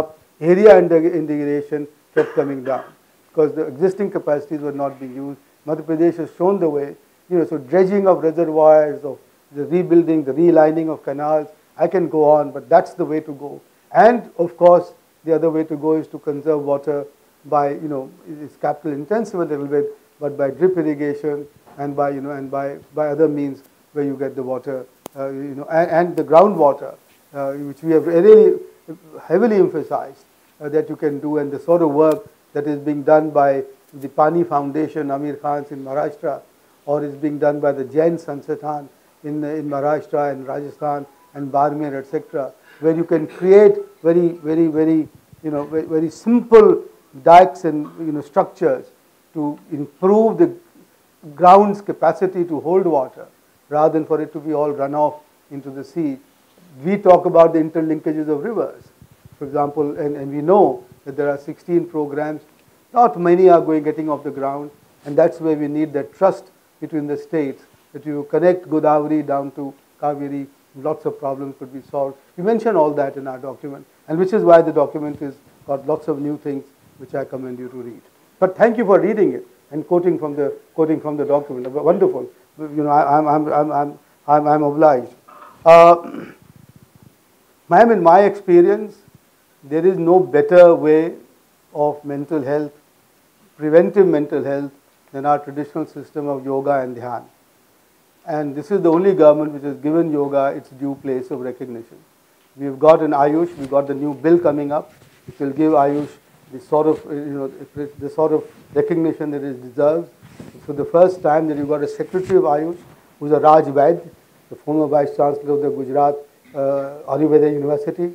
area under irrigation kept coming down because the existing capacities were not being used. Madhya Pradesh has shown the way, so dredging of reservoirs, of the rebuilding, the relining of canals, I can go on, but that's the way to go. And of course, the other way to go is to conserve water by, it's capital intensive a little bit, but by drip irrigation and by, by other means where you get the water, and the groundwater, which we have really heavily emphasized that you can do, and the sort of work that is being done by the Pani Foundation, Amir Khan's in Maharashtra, or is being done by the Jain Sansthan in Maharashtra and Rajasthan and Barmer, etc., where you can create very simple dikes and structures to improve the ground's capacity to hold water, rather than for it to be all run off into the sea. We talk about the interlinkages of rivers, for example, and we know that there are 16 programs. Not many are getting off the ground, and that's where we need that trust between the states, that you connect Godavari down to Kaveri, lots of problems could be solved. We mention all that in our document, and which is why the document has got lots of new things which I commend you to read. But thank you for reading it and quoting from the document. Wonderful. I'm obliged. Ma'am, in my experience, there is no better way of mental health, preventive mental health, than our traditional system of yoga and dhyan. And this is the only government which has given yoga its due place of recognition. We've got an Ayush, we've got the new bill coming up, which will give Ayush the sort of recognition that it deserves. For the first time that you've got a secretary of Ayush, who's a Raj Vaid, the former vice chancellor of the Gujarat Ayurveda University.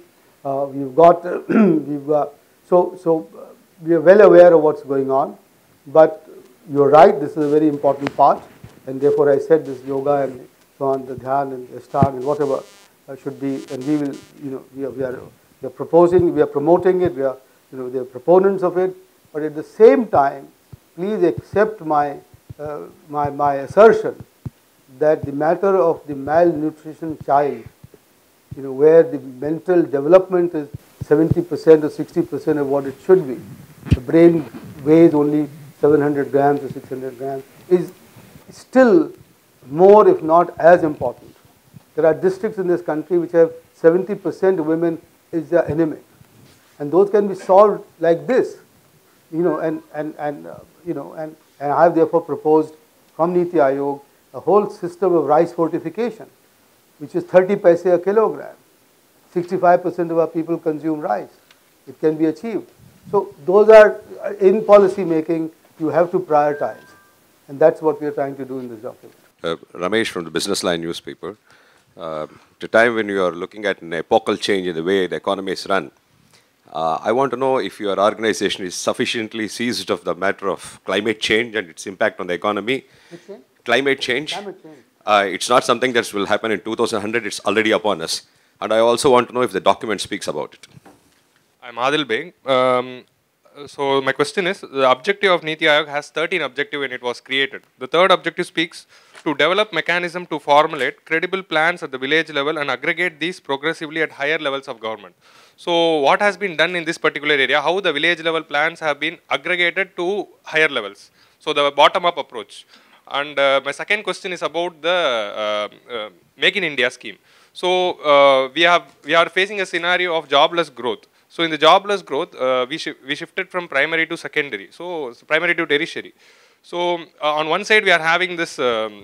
So we are well aware of what's going on, but you're right, this is a very important part, and therefore I said this yoga and so on, the dhyan and the ashtanga and whatever should be, and we will, we are proposing, we are promoting it, we are proponents of it, but at the same time, please accept my assertion that the matter of the malnutrition child, where the mental development is 70% or 60% of what it should be, the brain weighs only 700 grams or 600 grams, is still more, if not as important. There are districts in this country which have 70% women is anemic, and those can be solved like this, and I have therefore proposed from Niti Aayog a whole system of rice fortification, which is 30 paise a kilogram. 65% of our people consume rice. It can be achieved. So those are, in policy making, you have to prioritize. And that's what we are trying to do in this document. Ramesh from the Business Line newspaper. The time when you are looking at an epochal change in the way the economy is run, I want to know if your organization is sufficiently seized of the matter of climate change and its impact on the economy. Climate change. Climate change. It's not something that will happen in 2100, it's already upon us. And I also want to know if the document speaks about it. I'm Adil Beg. So my question is, the objective of Niti Aayog has 13 objectives when it was created. The third objective speaks to develop mechanism to formulate credible plans at the village level and aggregate these progressively at higher levels of government. So what has been done in this particular area, how the village level plans have been aggregated to higher levels. So the bottom up approach. And my second question is about the Make in India scheme. So we are facing a scenario of jobless growth. So in the jobless growth, we shifted from primary to secondary, so primary to tertiary. So on one side, we are having this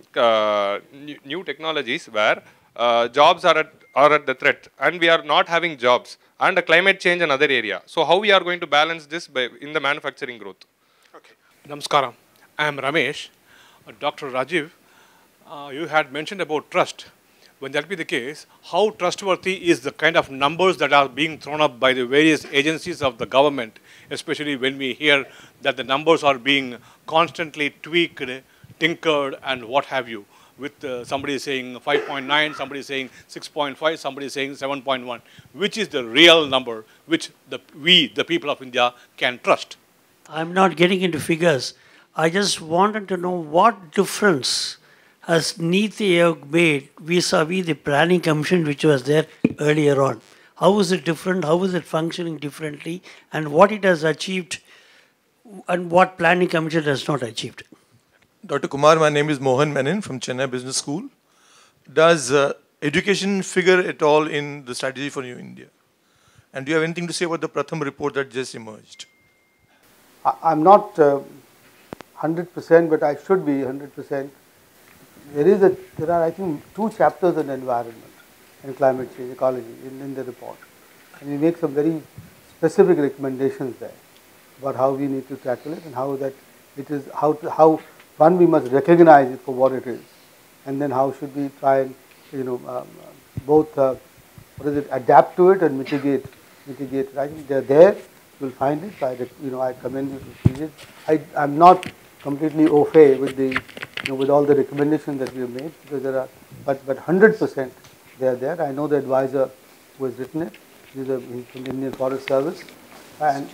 new technologies where jobs are at the threat, and we are not having jobs, and the climate change another area. So how we are going to balance this in the manufacturing growth? Okay. Namaskaram. I am Ramesh. Dr. Rajiv, you had mentioned about trust. When that be the case, how trustworthy is the kind of numbers that are being thrown up by the various agencies of the government, especially when we hear that the numbers are being constantly tweaked, tinkered, and what have you, with somebody saying 5.9, somebody saying 6.5, somebody saying 7.1. Which is the real number which we, the people of India, can trust? I'm not getting into figures. I just wanted to know what difference has Niti Aayog made vis-a-vis the planning commission which was there earlier on. How is it different? How is it functioning differently? And what it has achieved and what planning commission has not achieved? Dr. Kumar, my name is Mohan Menon from Chennai Business School. Does education figure at all in the strategy for New India? And do you have anything to say about the Pratham report that just emerged? I'm not 100%, but I should be 100%. There are, I think, 2 chapters on environment and climate change, ecology in the report. And we make some very specific recommendations there about how we need to tackle it and how that it is, how one, we must recognize it for what it is. And then how should we try and, both, adapt to it and mitigate. I think they're there. You'll find it. I commend you to see it. I'm not completely au fait with with all the recommendations that we have made, because there are, but 100% they are there. I know the advisor who has written it. He's from the Indian Forest Service, and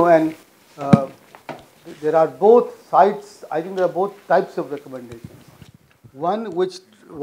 there are both sides. I think there are both types of recommendations. One which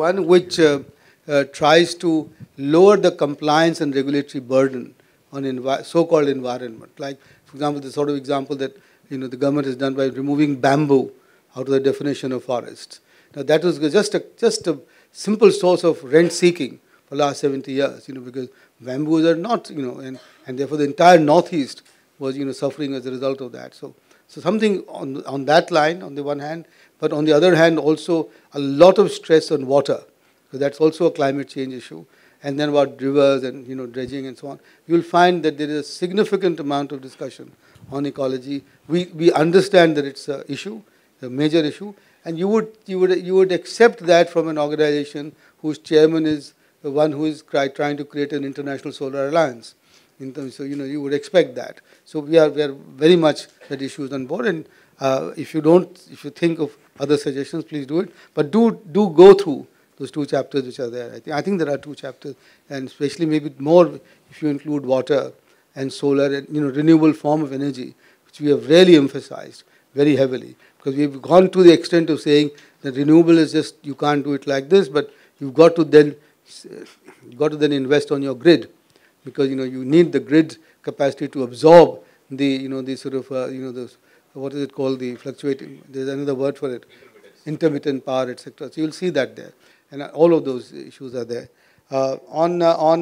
tries to lower the compliance and regulatory burden on so-called environment. Like, for example, the sort of example that the government has done by removing bamboo out of the definition of forests. Now that was just a simple source of rent seeking for the last 70 years. Because bamboos are not, and therefore the entire northeast was suffering as a result of that. So something on that line on the one hand, but on the other hand also a lot of stress on water, because that's also a climate change issue. And then about rivers and dredging and so on. You will find that there is a significant amount of discussion on ecology. We understand that it's an issue, a major issue, and you would accept that from an organization whose chairman is the one who is trying to create an international solar alliance. So you would expect that. So we are very much that issue is on board. And if you think of other suggestions, please do it. But do go through those 2 chapters which are there. I think there are 2 chapters, and especially maybe more if you include water and solar and renewable form of energy, which we have really emphasized very heavily, because we've gone to the extent of saying that renewable is just, you can't do it like this, but you've got to then invest on your grid, because you need the grid capacity to absorb the sort of those, what is it called, the fluctuating, there's another word for it, intermittent power, etc. So you'll see that there. And all of those issues are there. On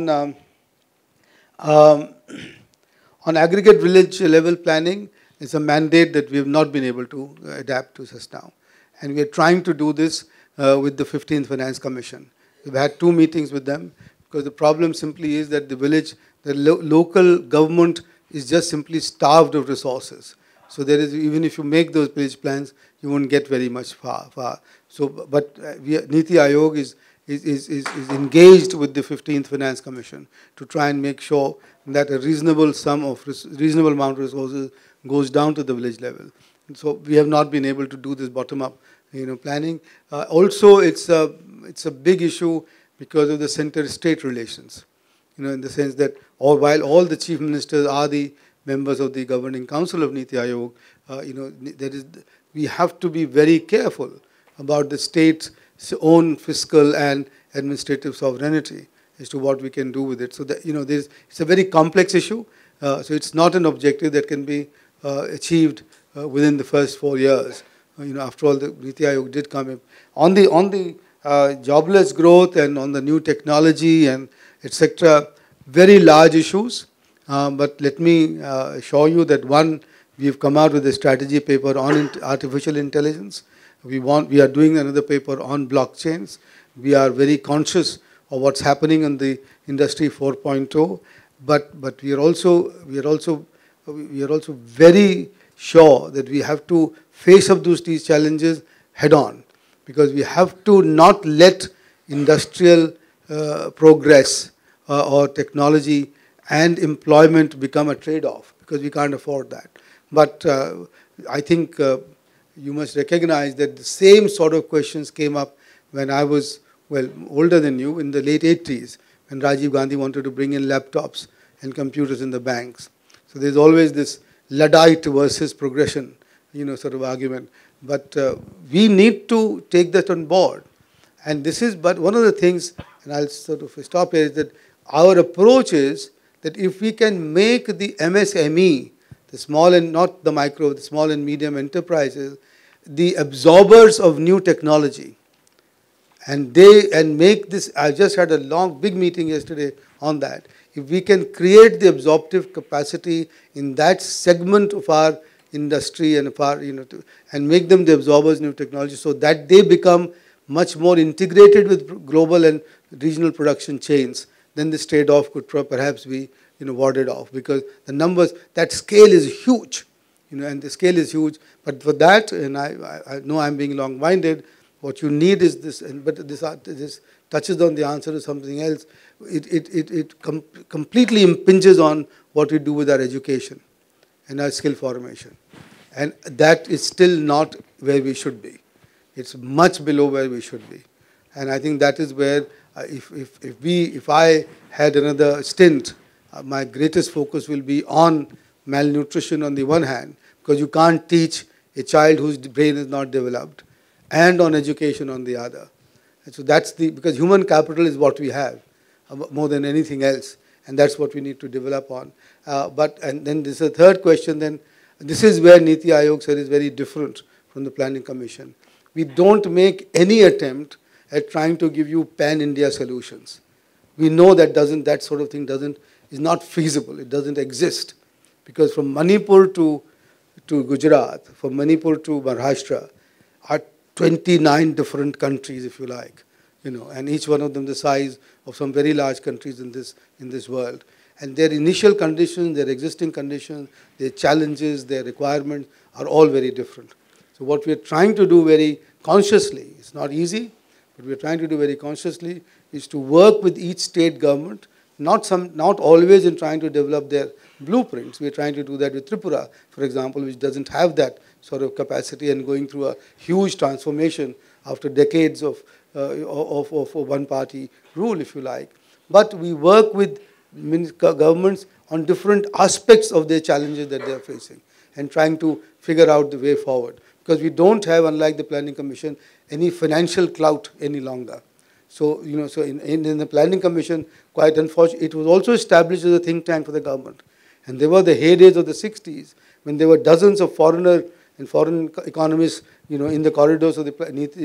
aggregate village level planning, it's a mandate that we have not been able to adapt to just now. And we are trying to do this with the 15th Finance Commission. We've had 2 meetings with them, because the problem simply is that the local government is just simply starved of resources. So there is, even if you make those village plans, you won't get very much far. So, but Niti Aayog is engaged with the 15th Finance Commission to try and make sure that a reasonable amount of resources goes down to the village level. And so we have not been able to do this bottom-up, planning. Also, it's a big issue because of the center-state relations. In the sense that while all the chief ministers are the members of the governing council of Niti Aayog, we have to be very careful about the state's own fiscal and administrative sovereignty as to what we can do with it. So that, it's a very complex issue. So it's not an objective that can be achieved within the first 4 years. After all, the Niti Aayog did come in. On the jobless growth and on the new technology and etc., very large issues. But let me assure you that we have come out with a strategy paper on artificial intelligence. We are doing another paper on blockchains. We are very conscious of what's happening in the industry 4.0, but we are also very sure that we have to face up these challenges head on, because we have to not let industrial progress or technology and employment become a trade-off, because we can't afford that. But I think you must recognize that the same sort of questions came up when I was, older than you, in the late 80s, when Rajiv Gandhi wanted to bring in laptops and computers in the banks. So there's always this Luddite versus progression, sort of argument. But we need to take that on board. And this is, but one of the things, and I'll sort of stop here, is that our approach is that if we can make the MSME, the small and not the micro, the small and medium enterprises, the absorbers of new technology, and make this, I just had a long, big meeting yesterday on that. If we can create the absorptive capacity in that segment of our industry and of our, and make them the absorbers of new technology so that they become much more integrated with global and regional production chains, then this trade-off could perhaps be warded off, because the numbers, that scale is huge, and the scale is huge. But for that, and I know I'm being long-winded, what you need is this, but this touches on the answer to something else. It completely impinges on what we do with our education and our skill formation. And that is still not where we should be. It's much below where we should be. And I think that is where, if I had another stint, my greatest focus will be on malnutrition on the one hand, because you can't teach a child whose brain is not developed, and on education on the other. And so that's because human capital is what we have more than anything else, and that's what we need to develop on. And then this is a third question, then this is where Niti Aayog, sir, is very different from the Planning Commission. We don't make any attempt at trying to give you pan-India solutions. We know that sort of thing is not feasible. It doesn't exist, because from Manipur to Gujarat, from Manipur to Maharashtra, are 29 different countries, if you like, and each one of them the size of some very large countries in this world. And their initial conditions, their existing conditions, their challenges, their requirements are all very different. So what we are trying to do very consciously, it's not easy, but we are trying to do very consciously, is to work with each state government, not always in trying to develop their blueprints. We are trying to do that with Tripura, for example, which doesn't have that sort of capacity and going through a huge transformation after decades of one-party rule, if you like. But we work with governments on different aspects of their challenges that they are facing and trying to figure out the way forward. Because we don't have, unlike the Planning Commission, any financial clout any longer. So, in the Planning Commission, quite unfortunately, it was also established as a think tank for the government. And there were the heydays of the 60s when there were dozens of foreign economists, in the corridors of the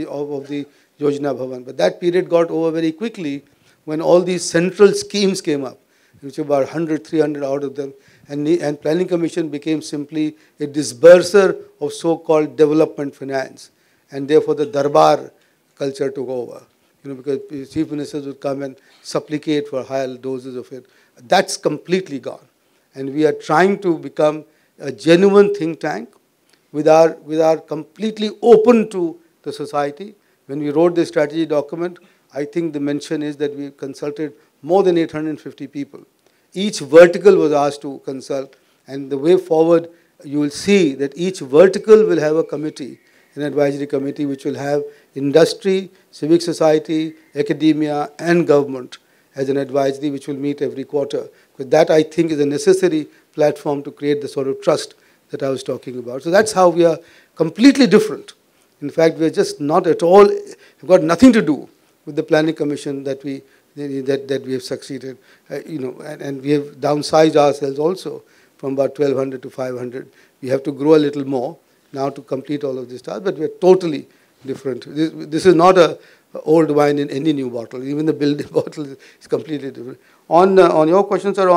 Yojana Bhavan. But that period got over very quickly when all these central schemes came up, which were about 100, 300 out of them. And Planning Commission became simply a disburser of so-called development finance. And therefore the Darbar culture took over, because chief ministers would come and supplicate for higher doses of it. That's completely gone. And we are trying to become a genuine think tank with our completely open to the society. When we wrote the strategy document, I think the mention is that we consulted more than 850 people. Each vertical was asked to consult, and the way forward, you will see that each vertical will have a committee, an advisory committee, which will have industry, civic society, academia, and government as an advisory, which will meet every quarter. Because that, I think, is a necessary platform to create the sort of trust that I was talking about. So that's how we are completely different. In fact, we are just not at all, we've got nothing to do with the Planning Commission that we have succeeded, and we have downsized ourselves also from about 1,200 to 500. We have to grow a little more now to complete all of this stuff, but we are totally different. This is not a old wine in any new bottle. Even the building bottle is completely different. On your questions, sir,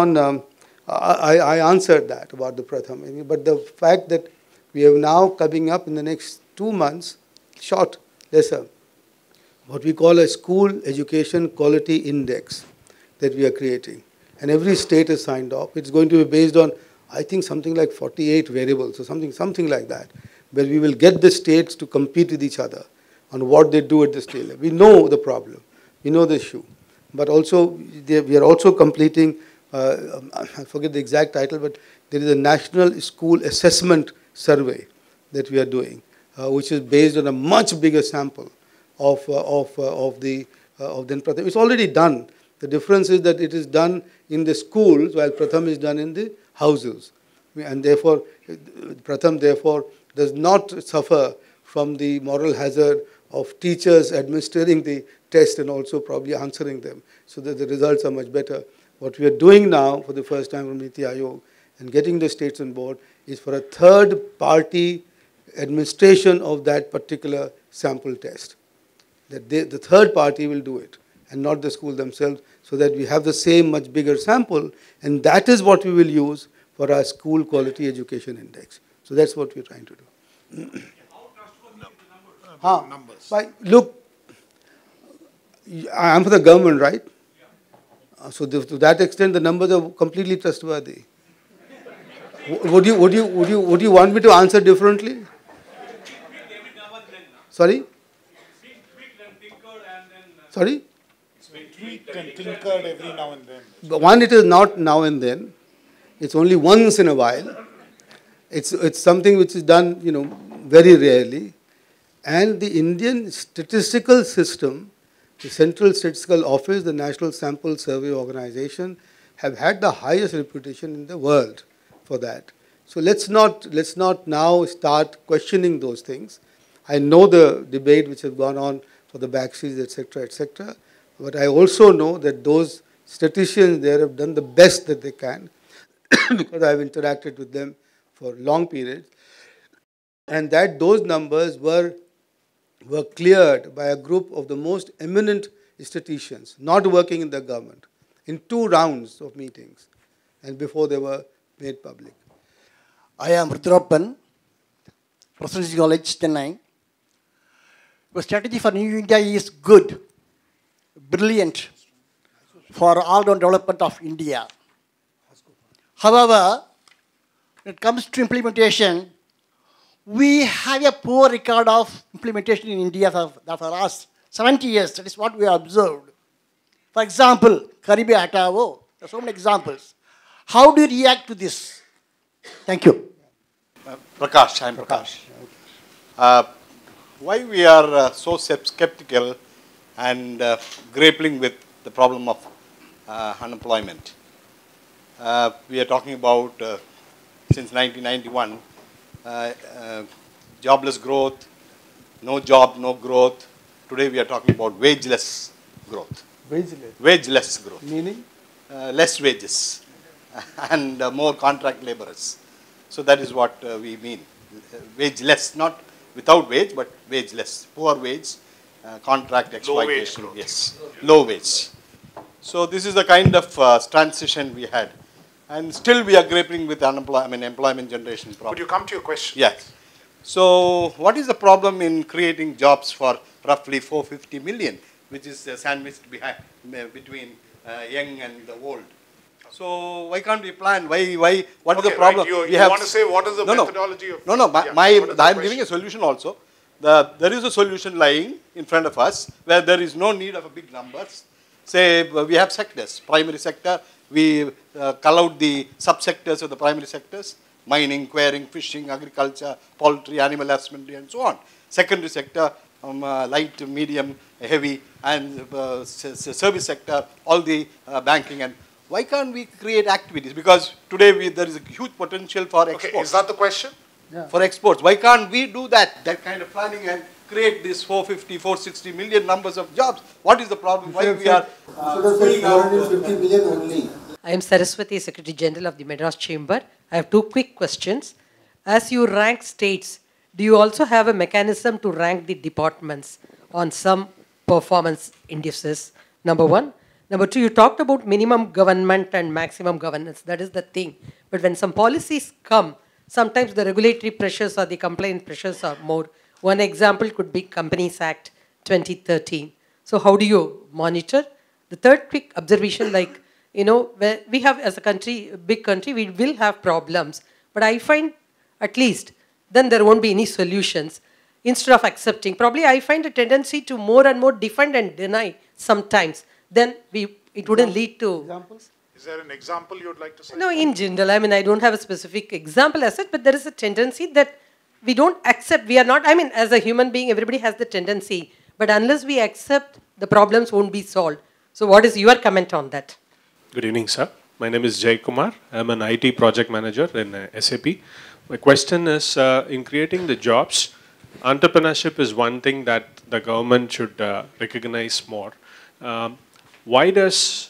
I answered that about the Pratham. But the fact that we have now coming up in the next 2 months, lesser, what we call a school education quality index that we are creating. And every state is signed off. It's going to be based on, I think, something like 48 variables or something like that, where we will get the states to compete with each other on what they do at the state level. We know the problem. We know the issue. But also, we are also completing, I forget the exact title, but there is a national school assessment survey that we are doing, which is based on a much bigger sample of the Pratham. It's already done. The difference is that it is done in the schools, while Pratham is done in the houses. And therefore, Pratham, does not suffer from the moral hazard of teachers administering the test and also probably answering them, so that the results are much better. What we are doing now for the first time from Niti Aayog and getting the states on board is for a third party administration of that particular sample test. That the third party will do it and not the school themselves, so that we have the same much bigger sample, and that is what we will use for our school quality education index. So that's what we're trying to do. Numbers. Look, I'm for the government, right? So to that extent, the numbers are completely trustworthy. Would you want me to answer differently? Sorry? Sorry? Tweaked and tinkered every now and then. But one, it is not now and then. It's only once in a while. It's something which is done, very rarely. And the Indian statistical system, the Central Statistical Office, the National Sample Survey Organization, have had the highest reputation in the world for that. So let's not now start questioning those things. I know the debate which has gone on for the vaccines, etc., etc. But I also know that those statisticians there have done the best that they can because I have interacted with them for long periods, and that those numbers were cleared by a group of the most eminent statisticians, not working in the government, in 2 rounds of meetings, and before they were made public. I am Rudroppan, Presidency College, Chennai. The strategy for New India is good, brilliant for all-round development of India. However, when it comes to implementation, we have a poor record of implementation in India for the last 70 years. That is what we have observed. For example, Karibe Hatao, there are so many examples. How do you react to this? Thank you. Prakash, I am Prakash. Why we are so skeptical and grappling with the problem of unemployment? We are talking about since 1991, jobless growth, no job, no growth. Today we are talking about wageless growth. Wageless? Wageless growth. Meaning? Less wages and more contract laborers. So that is what we mean. Wageless, not without wage, but wageless. Poor wage, contract exploitation. Low wage. Yes, low wage. So this is the kind of transition we had. And still we are grappling with employment generation problem. Could you come to your question? Yes. So what is the problem in creating jobs for roughly 450 million, which is sandwiched between young and the old? So why can't we plan? What is the problem? Right. You want to say what is the methodology of... No, I am giving a solution also. There is a solution lying in front of us where there is no need of a big numbers. Say we have sectors, primary sector, we cull out the subsectors of the primary sectors, mining, quarrying, fishing, agriculture, poultry, animal husbandry and so on. Secondary sector, light, medium, heavy, and service sector, all the banking. And why can't we create activities? Because today there is a huge potential for exports. Okay, is that the question? Yeah. For exports. Why can't we do that kind of planning and create this 450, 460 million numbers of jobs? What is the problem? Why we are pulling out 450 million only? I am Saraswati, Secretary General of the Madras Chamber. I have 2 quick questions. As you rank states, do you also have a mechanism to rank the departments on some performance indices? Number 1. Number 2, you talked about minimum government and maximum governance. That is the thing. But when some policies come, sometimes the regulatory pressures or the compliance pressures are more. One example could be Companies Act 2013. So how do you monitor? The third quick observation, where we have as a country, a big country, we will have problems. But I find at least then there won't be any solutions. Instead of accepting, probably I find a tendency to more and more defend and deny sometimes. Then it wouldn't lead to... Examples? Is there an example you would like to say? No, in general, I don't have a specific example as such, but there is a tendency that we don't accept, we are not, as a human being, everybody has the tendency, but unless we accept, the problems won't be solved. So what is your comment on that? Good evening, sir. My name is Jai Kumar. I'm an IT project manager in SAP. My question is, in creating the jobs, entrepreneurship is one thing that the government should recognize more. Why does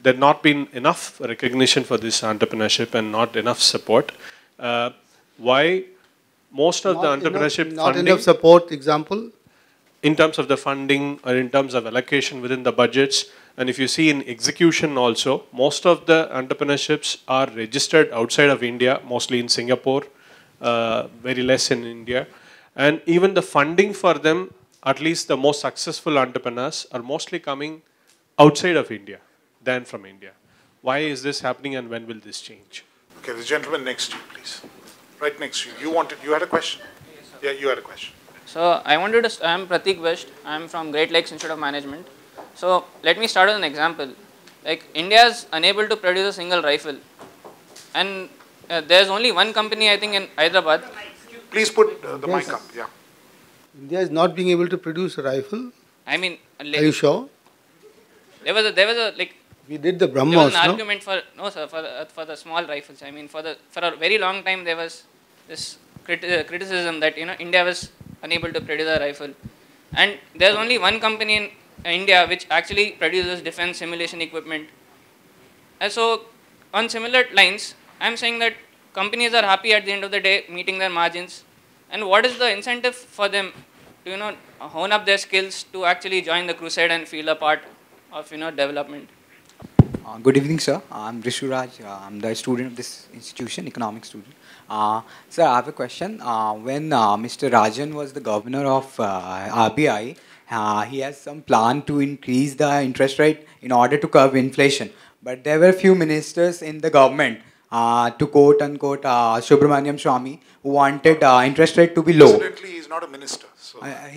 there not been enough recognition for this entrepreneurship and not enough support. Why most of the entrepreneurship not funding, enough support, example? in terms of the funding or in terms of allocation within the budgets, and if you see in execution also, most of the entrepreneurships are registered outside of India, mostly in Singapore, very less in India. And even the funding for them, at least the most successful entrepreneurs, are mostly coming outside of India than from India. Why is this happening and when will this change? Okay, the gentleman next to you, please. Right next to you. You had a question? Yes, sir. Yeah, you had a question. So I wanted to, I am Pratik West. I am from Great Lakes Institute of Management. So let me start with an example. Like India is unable to produce a single rifle. And there's only one company, I think, in Hyderabad. Please put the mic up, yeah. India is not being able to produce a rifle? I mean, are you sure? There was a like. We did the BrahMos, there was an argument for no sir for the small rifles. I mean, for a very long time there was this criticism that India was unable to produce a rifle, and there's only one company in India which actually produces defense simulation equipment. And so, on similar lines, I'm saying that companies are happy at the end of the day meeting their margins, and what is the incentive for them to hone up their skills to actually join the crusade and feel a part of development? Good evening, sir. I'm Rishuraj. I'm the student of this institution, economics student. Sir, I have a question. When Mr. Rajan was the governor of RBI, he has some plan to increase the interest rate in order to curb inflation. But there were a few ministers in the government, to quote unquote Subramaniam Swamy, who wanted interest rate to be low. Incidentally, he's not a minister. So.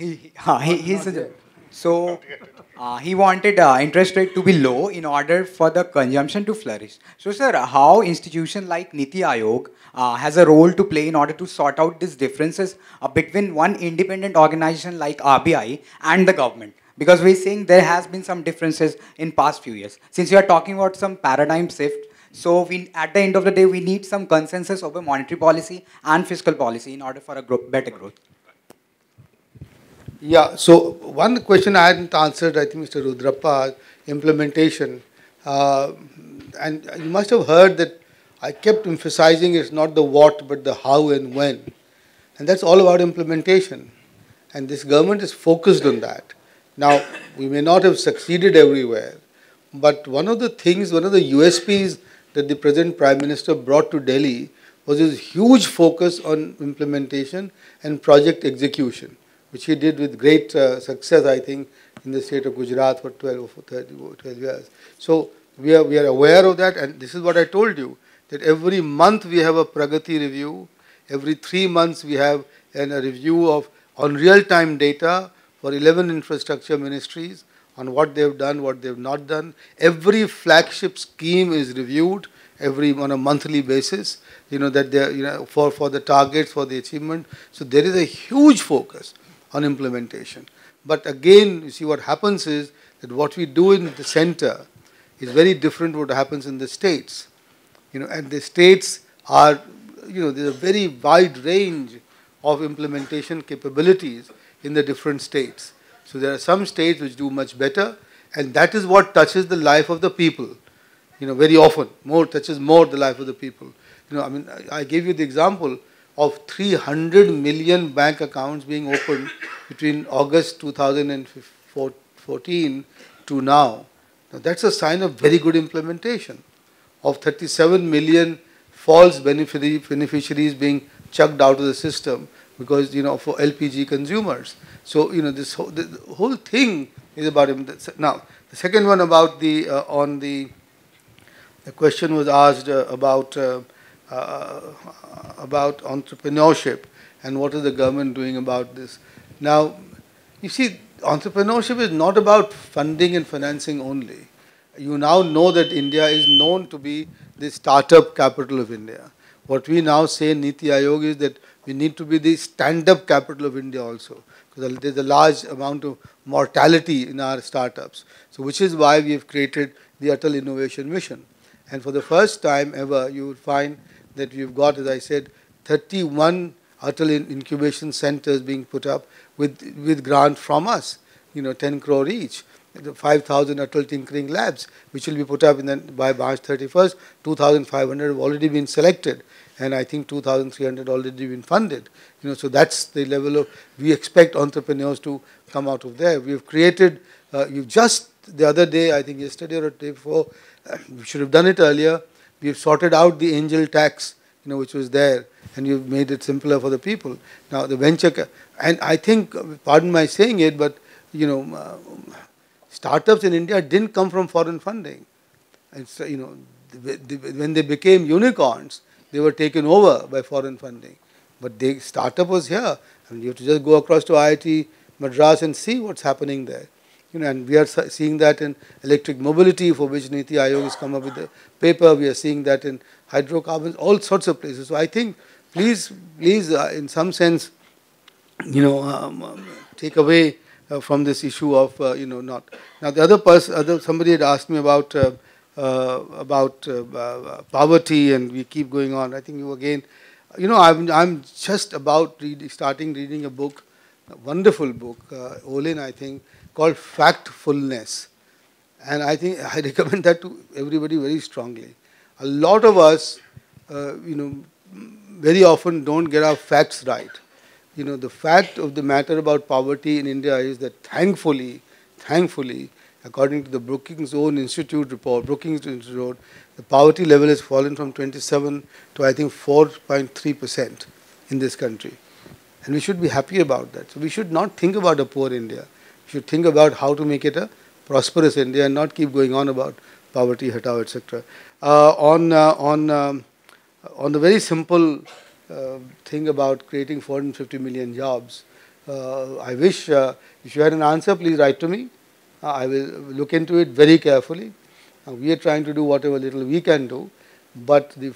He wanted interest rate to be low in order for the consumption to flourish. So, sir, how institution like Niti Aayog has a role to play in order to sort out these differences between one independent organization like RBI and the government? Because we're saying there has been some differences in past few years. Since you are talking about some paradigm shift, so at the end of the day, we need some consensus over monetary policy and fiscal policy in order for a better growth. Yeah, so one question I hadn't answered, I think Mr. Rudrappa, implementation. And you must have heard that I kept emphasizing it's not the what, but the how and when. And that's all about implementation. And this government is focused on that. Now, we may not have succeeded everywhere, but one of the things, one of the USPs that the present Prime Minister brought to Delhi was his huge focus on implementation and project execution, which he did with great success, I think, in the state of Gujarat for 12 years. So we are aware of that, and this is what I told you, that every month we have a Pragati review, every 3 months we have a review on real-time data for 11 infrastructure ministries on what they've done, what they've not done. Every flagship scheme is reviewed on a monthly basis, that they're, for the targets, for the achievement. So there is a huge focus on implementation. But again, you see what happens is that what we do in the center is very different from what happens in the states. And the states are, there's a very wide range of implementation capabilities in the different states. So there are some states which do much better, and that is what touches the life of the people. Very often, touches more the life of the people. I gave you the example of 300 million bank accounts being opened between August 2014 to now. Now that's a sign of very good implementation. Of 37 million false beneficiaries being chucked out of the system because, for LPG consumers. So, the whole thing is about him. Now, the second one about the question was asked about entrepreneurship and what is the government doing about this. Now, you see, entrepreneurship is not about funding and financing only. You now know that India is known to be the startup capital of India. What we now say in Niti Aayog is that we need to be the stand-up capital of India also, because there's a large amount of mortality in our startups. So which is why we have created the Atal Innovation Mission. And for the first time ever, you will find that we've got, as I said, 31 Atal incubation centers being put up with grant from us, 10 crore each. the 5,000 Atal Tinkering Labs, which will be put up by March 31st. 2,500 have already been selected, and I think 2,300 already been funded. So that's the level of, we expect entrepreneurs to come out of there. We've created, you've just the other day, I think yesterday or the day before, we should have done it earlier, we've sorted out the angel tax, which was there, and you've made it simpler for the people. Now the venture, and I think, pardon my saying it, but startups in India didn't come from foreign funding. And so, when they became unicorns, they were taken over by foreign funding. But the startup was here, and you have to just go across to IIT Madras and see what's happening there. And we are seeing that in electric mobility, for which Niti Aayog has come up with a paper. We are seeing that in hydrocarbons, all sorts of places. So I think, please, in some sense, take away from this issue of not. Now the other person, somebody had asked me about poverty, and we keep going on. I think you again, I'm just about starting reading a book, a wonderful book, Olin, I think, called Factfulness, and I think I recommend that to everybody very strongly. A lot of us, very often don't get our facts right. The fact of the matter about poverty in India is that thankfully, according to the Brookings Institute report, the poverty level has fallen from 27 to I think 4.3% in this country. And we should be happy about that. So we should not think about a poor India. We should think about how to make it a prosperous India and not keep going on about poverty, hatao, etc. On the very simple thing about creating 450 million jobs, I wish, if you had an answer, please write to me. I will look into it very carefully. We are trying to do whatever little we can do, but the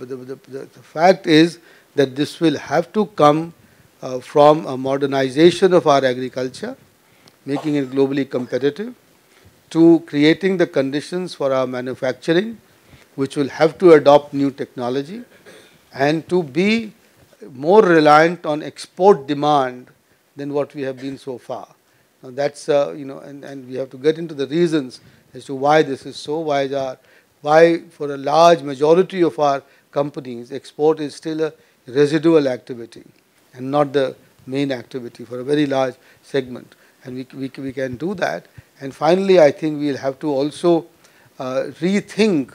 fact is that this will have to come from a modernization of our agriculture, making it globally competitive, to creating the conditions for our manufacturing, which will have to adopt new technology, and to be more reliant on export demand than what we have been so far. Now that's, and we have to get into the reasons as to why this is so, why for a large majority of our companies, export is still a residual activity and not the main activity for a very large segment. And we can do that. And finally, I think we'll have to also rethink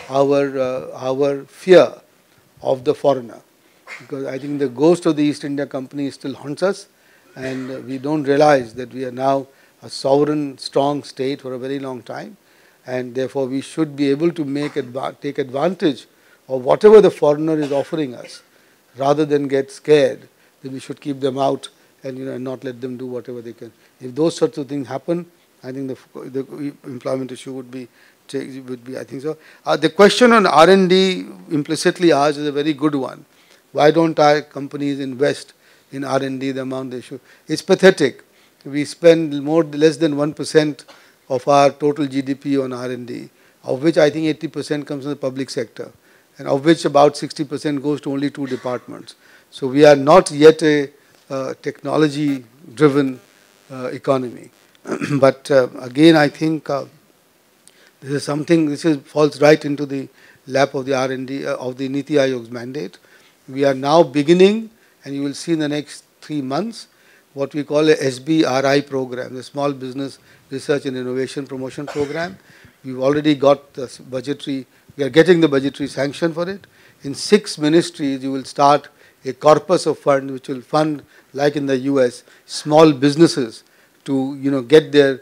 our fear of the foreigner, because I think the ghost of the East India Company still haunts us, and we don't realize that we are now a sovereign, strong state for a very long time, and therefore we should be able to take advantage of whatever the foreigner is offering us, rather than get scared. Then we should keep them out and not let them do whatever they can. If those sorts of things happen, I think the employment issue would be, I think so. The question on R&D implicitly asked is a very good one. Why don't our companies invest in R&D the amount they should? It's pathetic. We spend less than 1% of our total GDP on R&D, of which I think 80% comes from the public sector, and of which about 60% goes to only 2 departments. So we are not yet a technology-driven economy. But again, I think this is something, falls right into the lap of the R&D, of the Niti Aayog's mandate. We are now beginning, and you will see in the next 3 months, what we call a SBRI program, the Small Business Research and Innovation Promotion Program. We've already got the budgetary, we are getting the budgetary sanction for it. In 6 ministries, you will start a corpus of funds which will fund, like in the US, small businesses to get their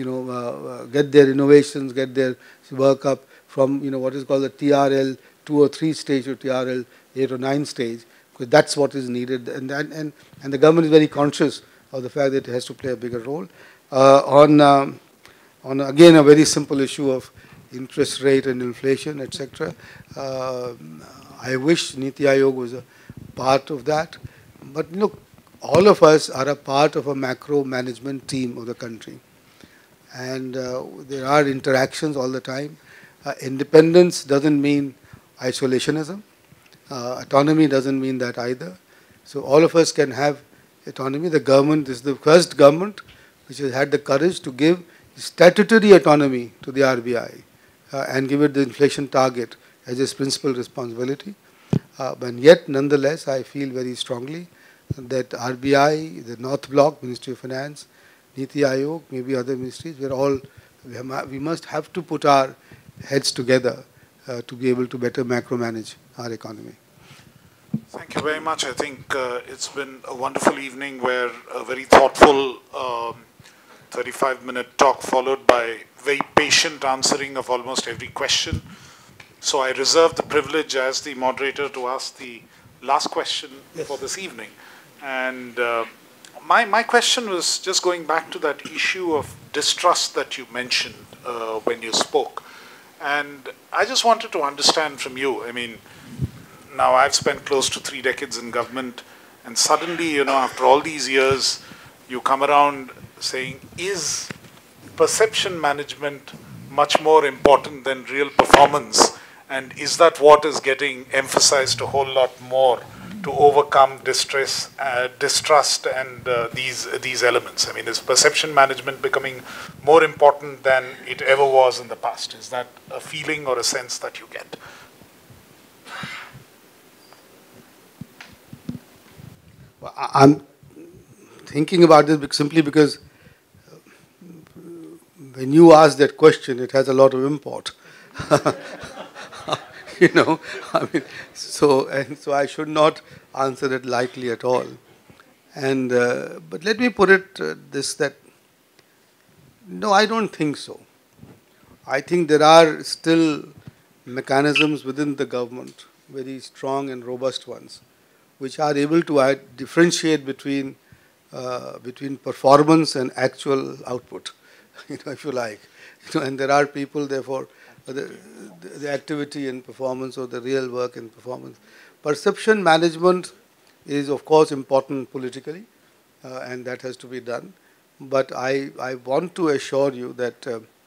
innovations, get their work up from what is called the TRL 2 or 3 stage to TRL 8 or 9 stage, because that's what is needed, and the government is very conscious of the fact that it has to play a bigger role. On again a very simple issue of interest rate and inflation, etc. I wish Niti Aayog was a part of that, but all of us are a part of a macro management team of the country, and there are interactions all the time. Independence doesn't mean isolationism. Autonomy doesn't mean that either. So all of us can have autonomy. The government is the first government which has had the courage to give statutory autonomy to the RBI and give it the inflation target as its principal responsibility. But yet, nonetheless, I feel very strongly that RBI, the North Block, Ministry of Finance, Niti Aayog, maybe other ministries, we must have to put our heads together to be able to better macro manage our economy. Thank you very much. I think it's been a wonderful evening where a very thoughtful 35-minute talk followed by very patient answering of almost every question. So I reserve the privilege as the moderator to ask the last question for this evening. And my question was just going back to that issue of distrust that you mentioned when you spoke. And I just wanted to understand from you, I mean, now I've spent close to 3 decades in government, and suddenly, you know, after all these years, you come around saying, is perception management much more important than real performance? And is that what is getting emphasized a whole lot more to overcome distrust and these elements? I mean, is perception management becoming more important than it ever was in the past? Is that a feeling or a sense that you get? I'm thinking about this simply because when you ask that question, it has a lot of import. You know, I mean, so I should not answer it lightly at all. And but let me put it that no, I don't think so. I think there are still mechanisms within the government, very strong and robust ones, which are able to differentiate between performance and actual output, you know, if you like. You know, and there are people, therefore, the activity and performance or the real work and performance. Perception management is, of course, important politically, and that has to be done. But I want to assure you that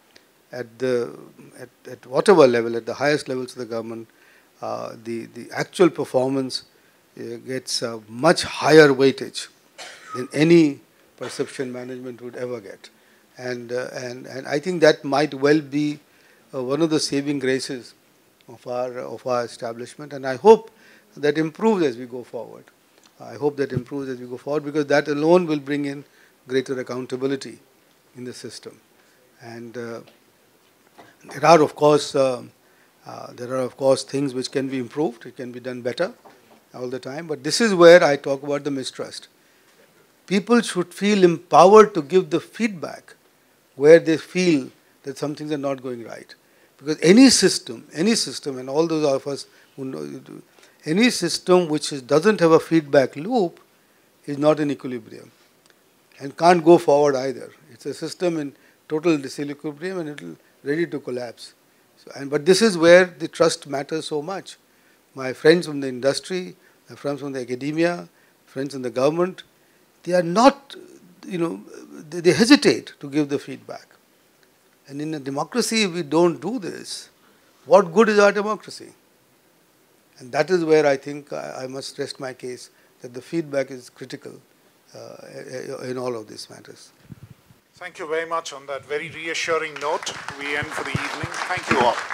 at whatever level, at the highest levels of the government, the actual performance gets a much higher weightage than any perception management would ever get. And I think that might well be one of the saving graces of our establishment, and I hope that improves as we go forward. I hope that improves as we go forward, because that alone will bring in greater accountability in the system. And there are of course things which can be improved. It can be done better all the time. But this is where I talk about the mistrust. People should feel empowered to give the feedback where they feel that some things are not going right. Because any system, and all those of us who know, any system which doesn't have a feedback loop is not in equilibrium and can't go forward either. It's a system in total disequilibrium and it's ready to collapse. But this is where the trust matters so much. My friends from the industry, my friends from the academia, friends in the government, they are not, you know, they hesitate to give the feedback. And in a democracy, if we don't do this, what good is our democracy? And that is where I think I must rest my case, that the feedback is critical in all of these matters. Thank you very much. On that very reassuring note, we end for the evening. Thank you all.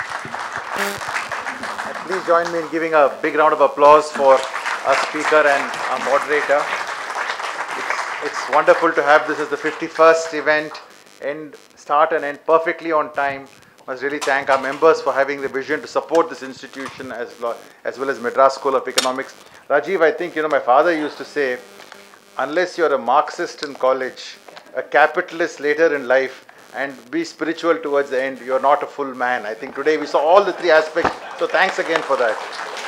Please join me in giving a big round of applause for our speaker and our moderator. It's wonderful to have this as the 51st event, start and end perfectly on time. Must really thank our members for having the vision to support this institution as well as Madras School of Economics. Rajiv, I think, you know, my father used to say, unless you're a Marxist in college, a capitalist later in life, and be spiritual towards the end, you're not a full man. I think today we saw all the 3 aspects, so thanks again for that.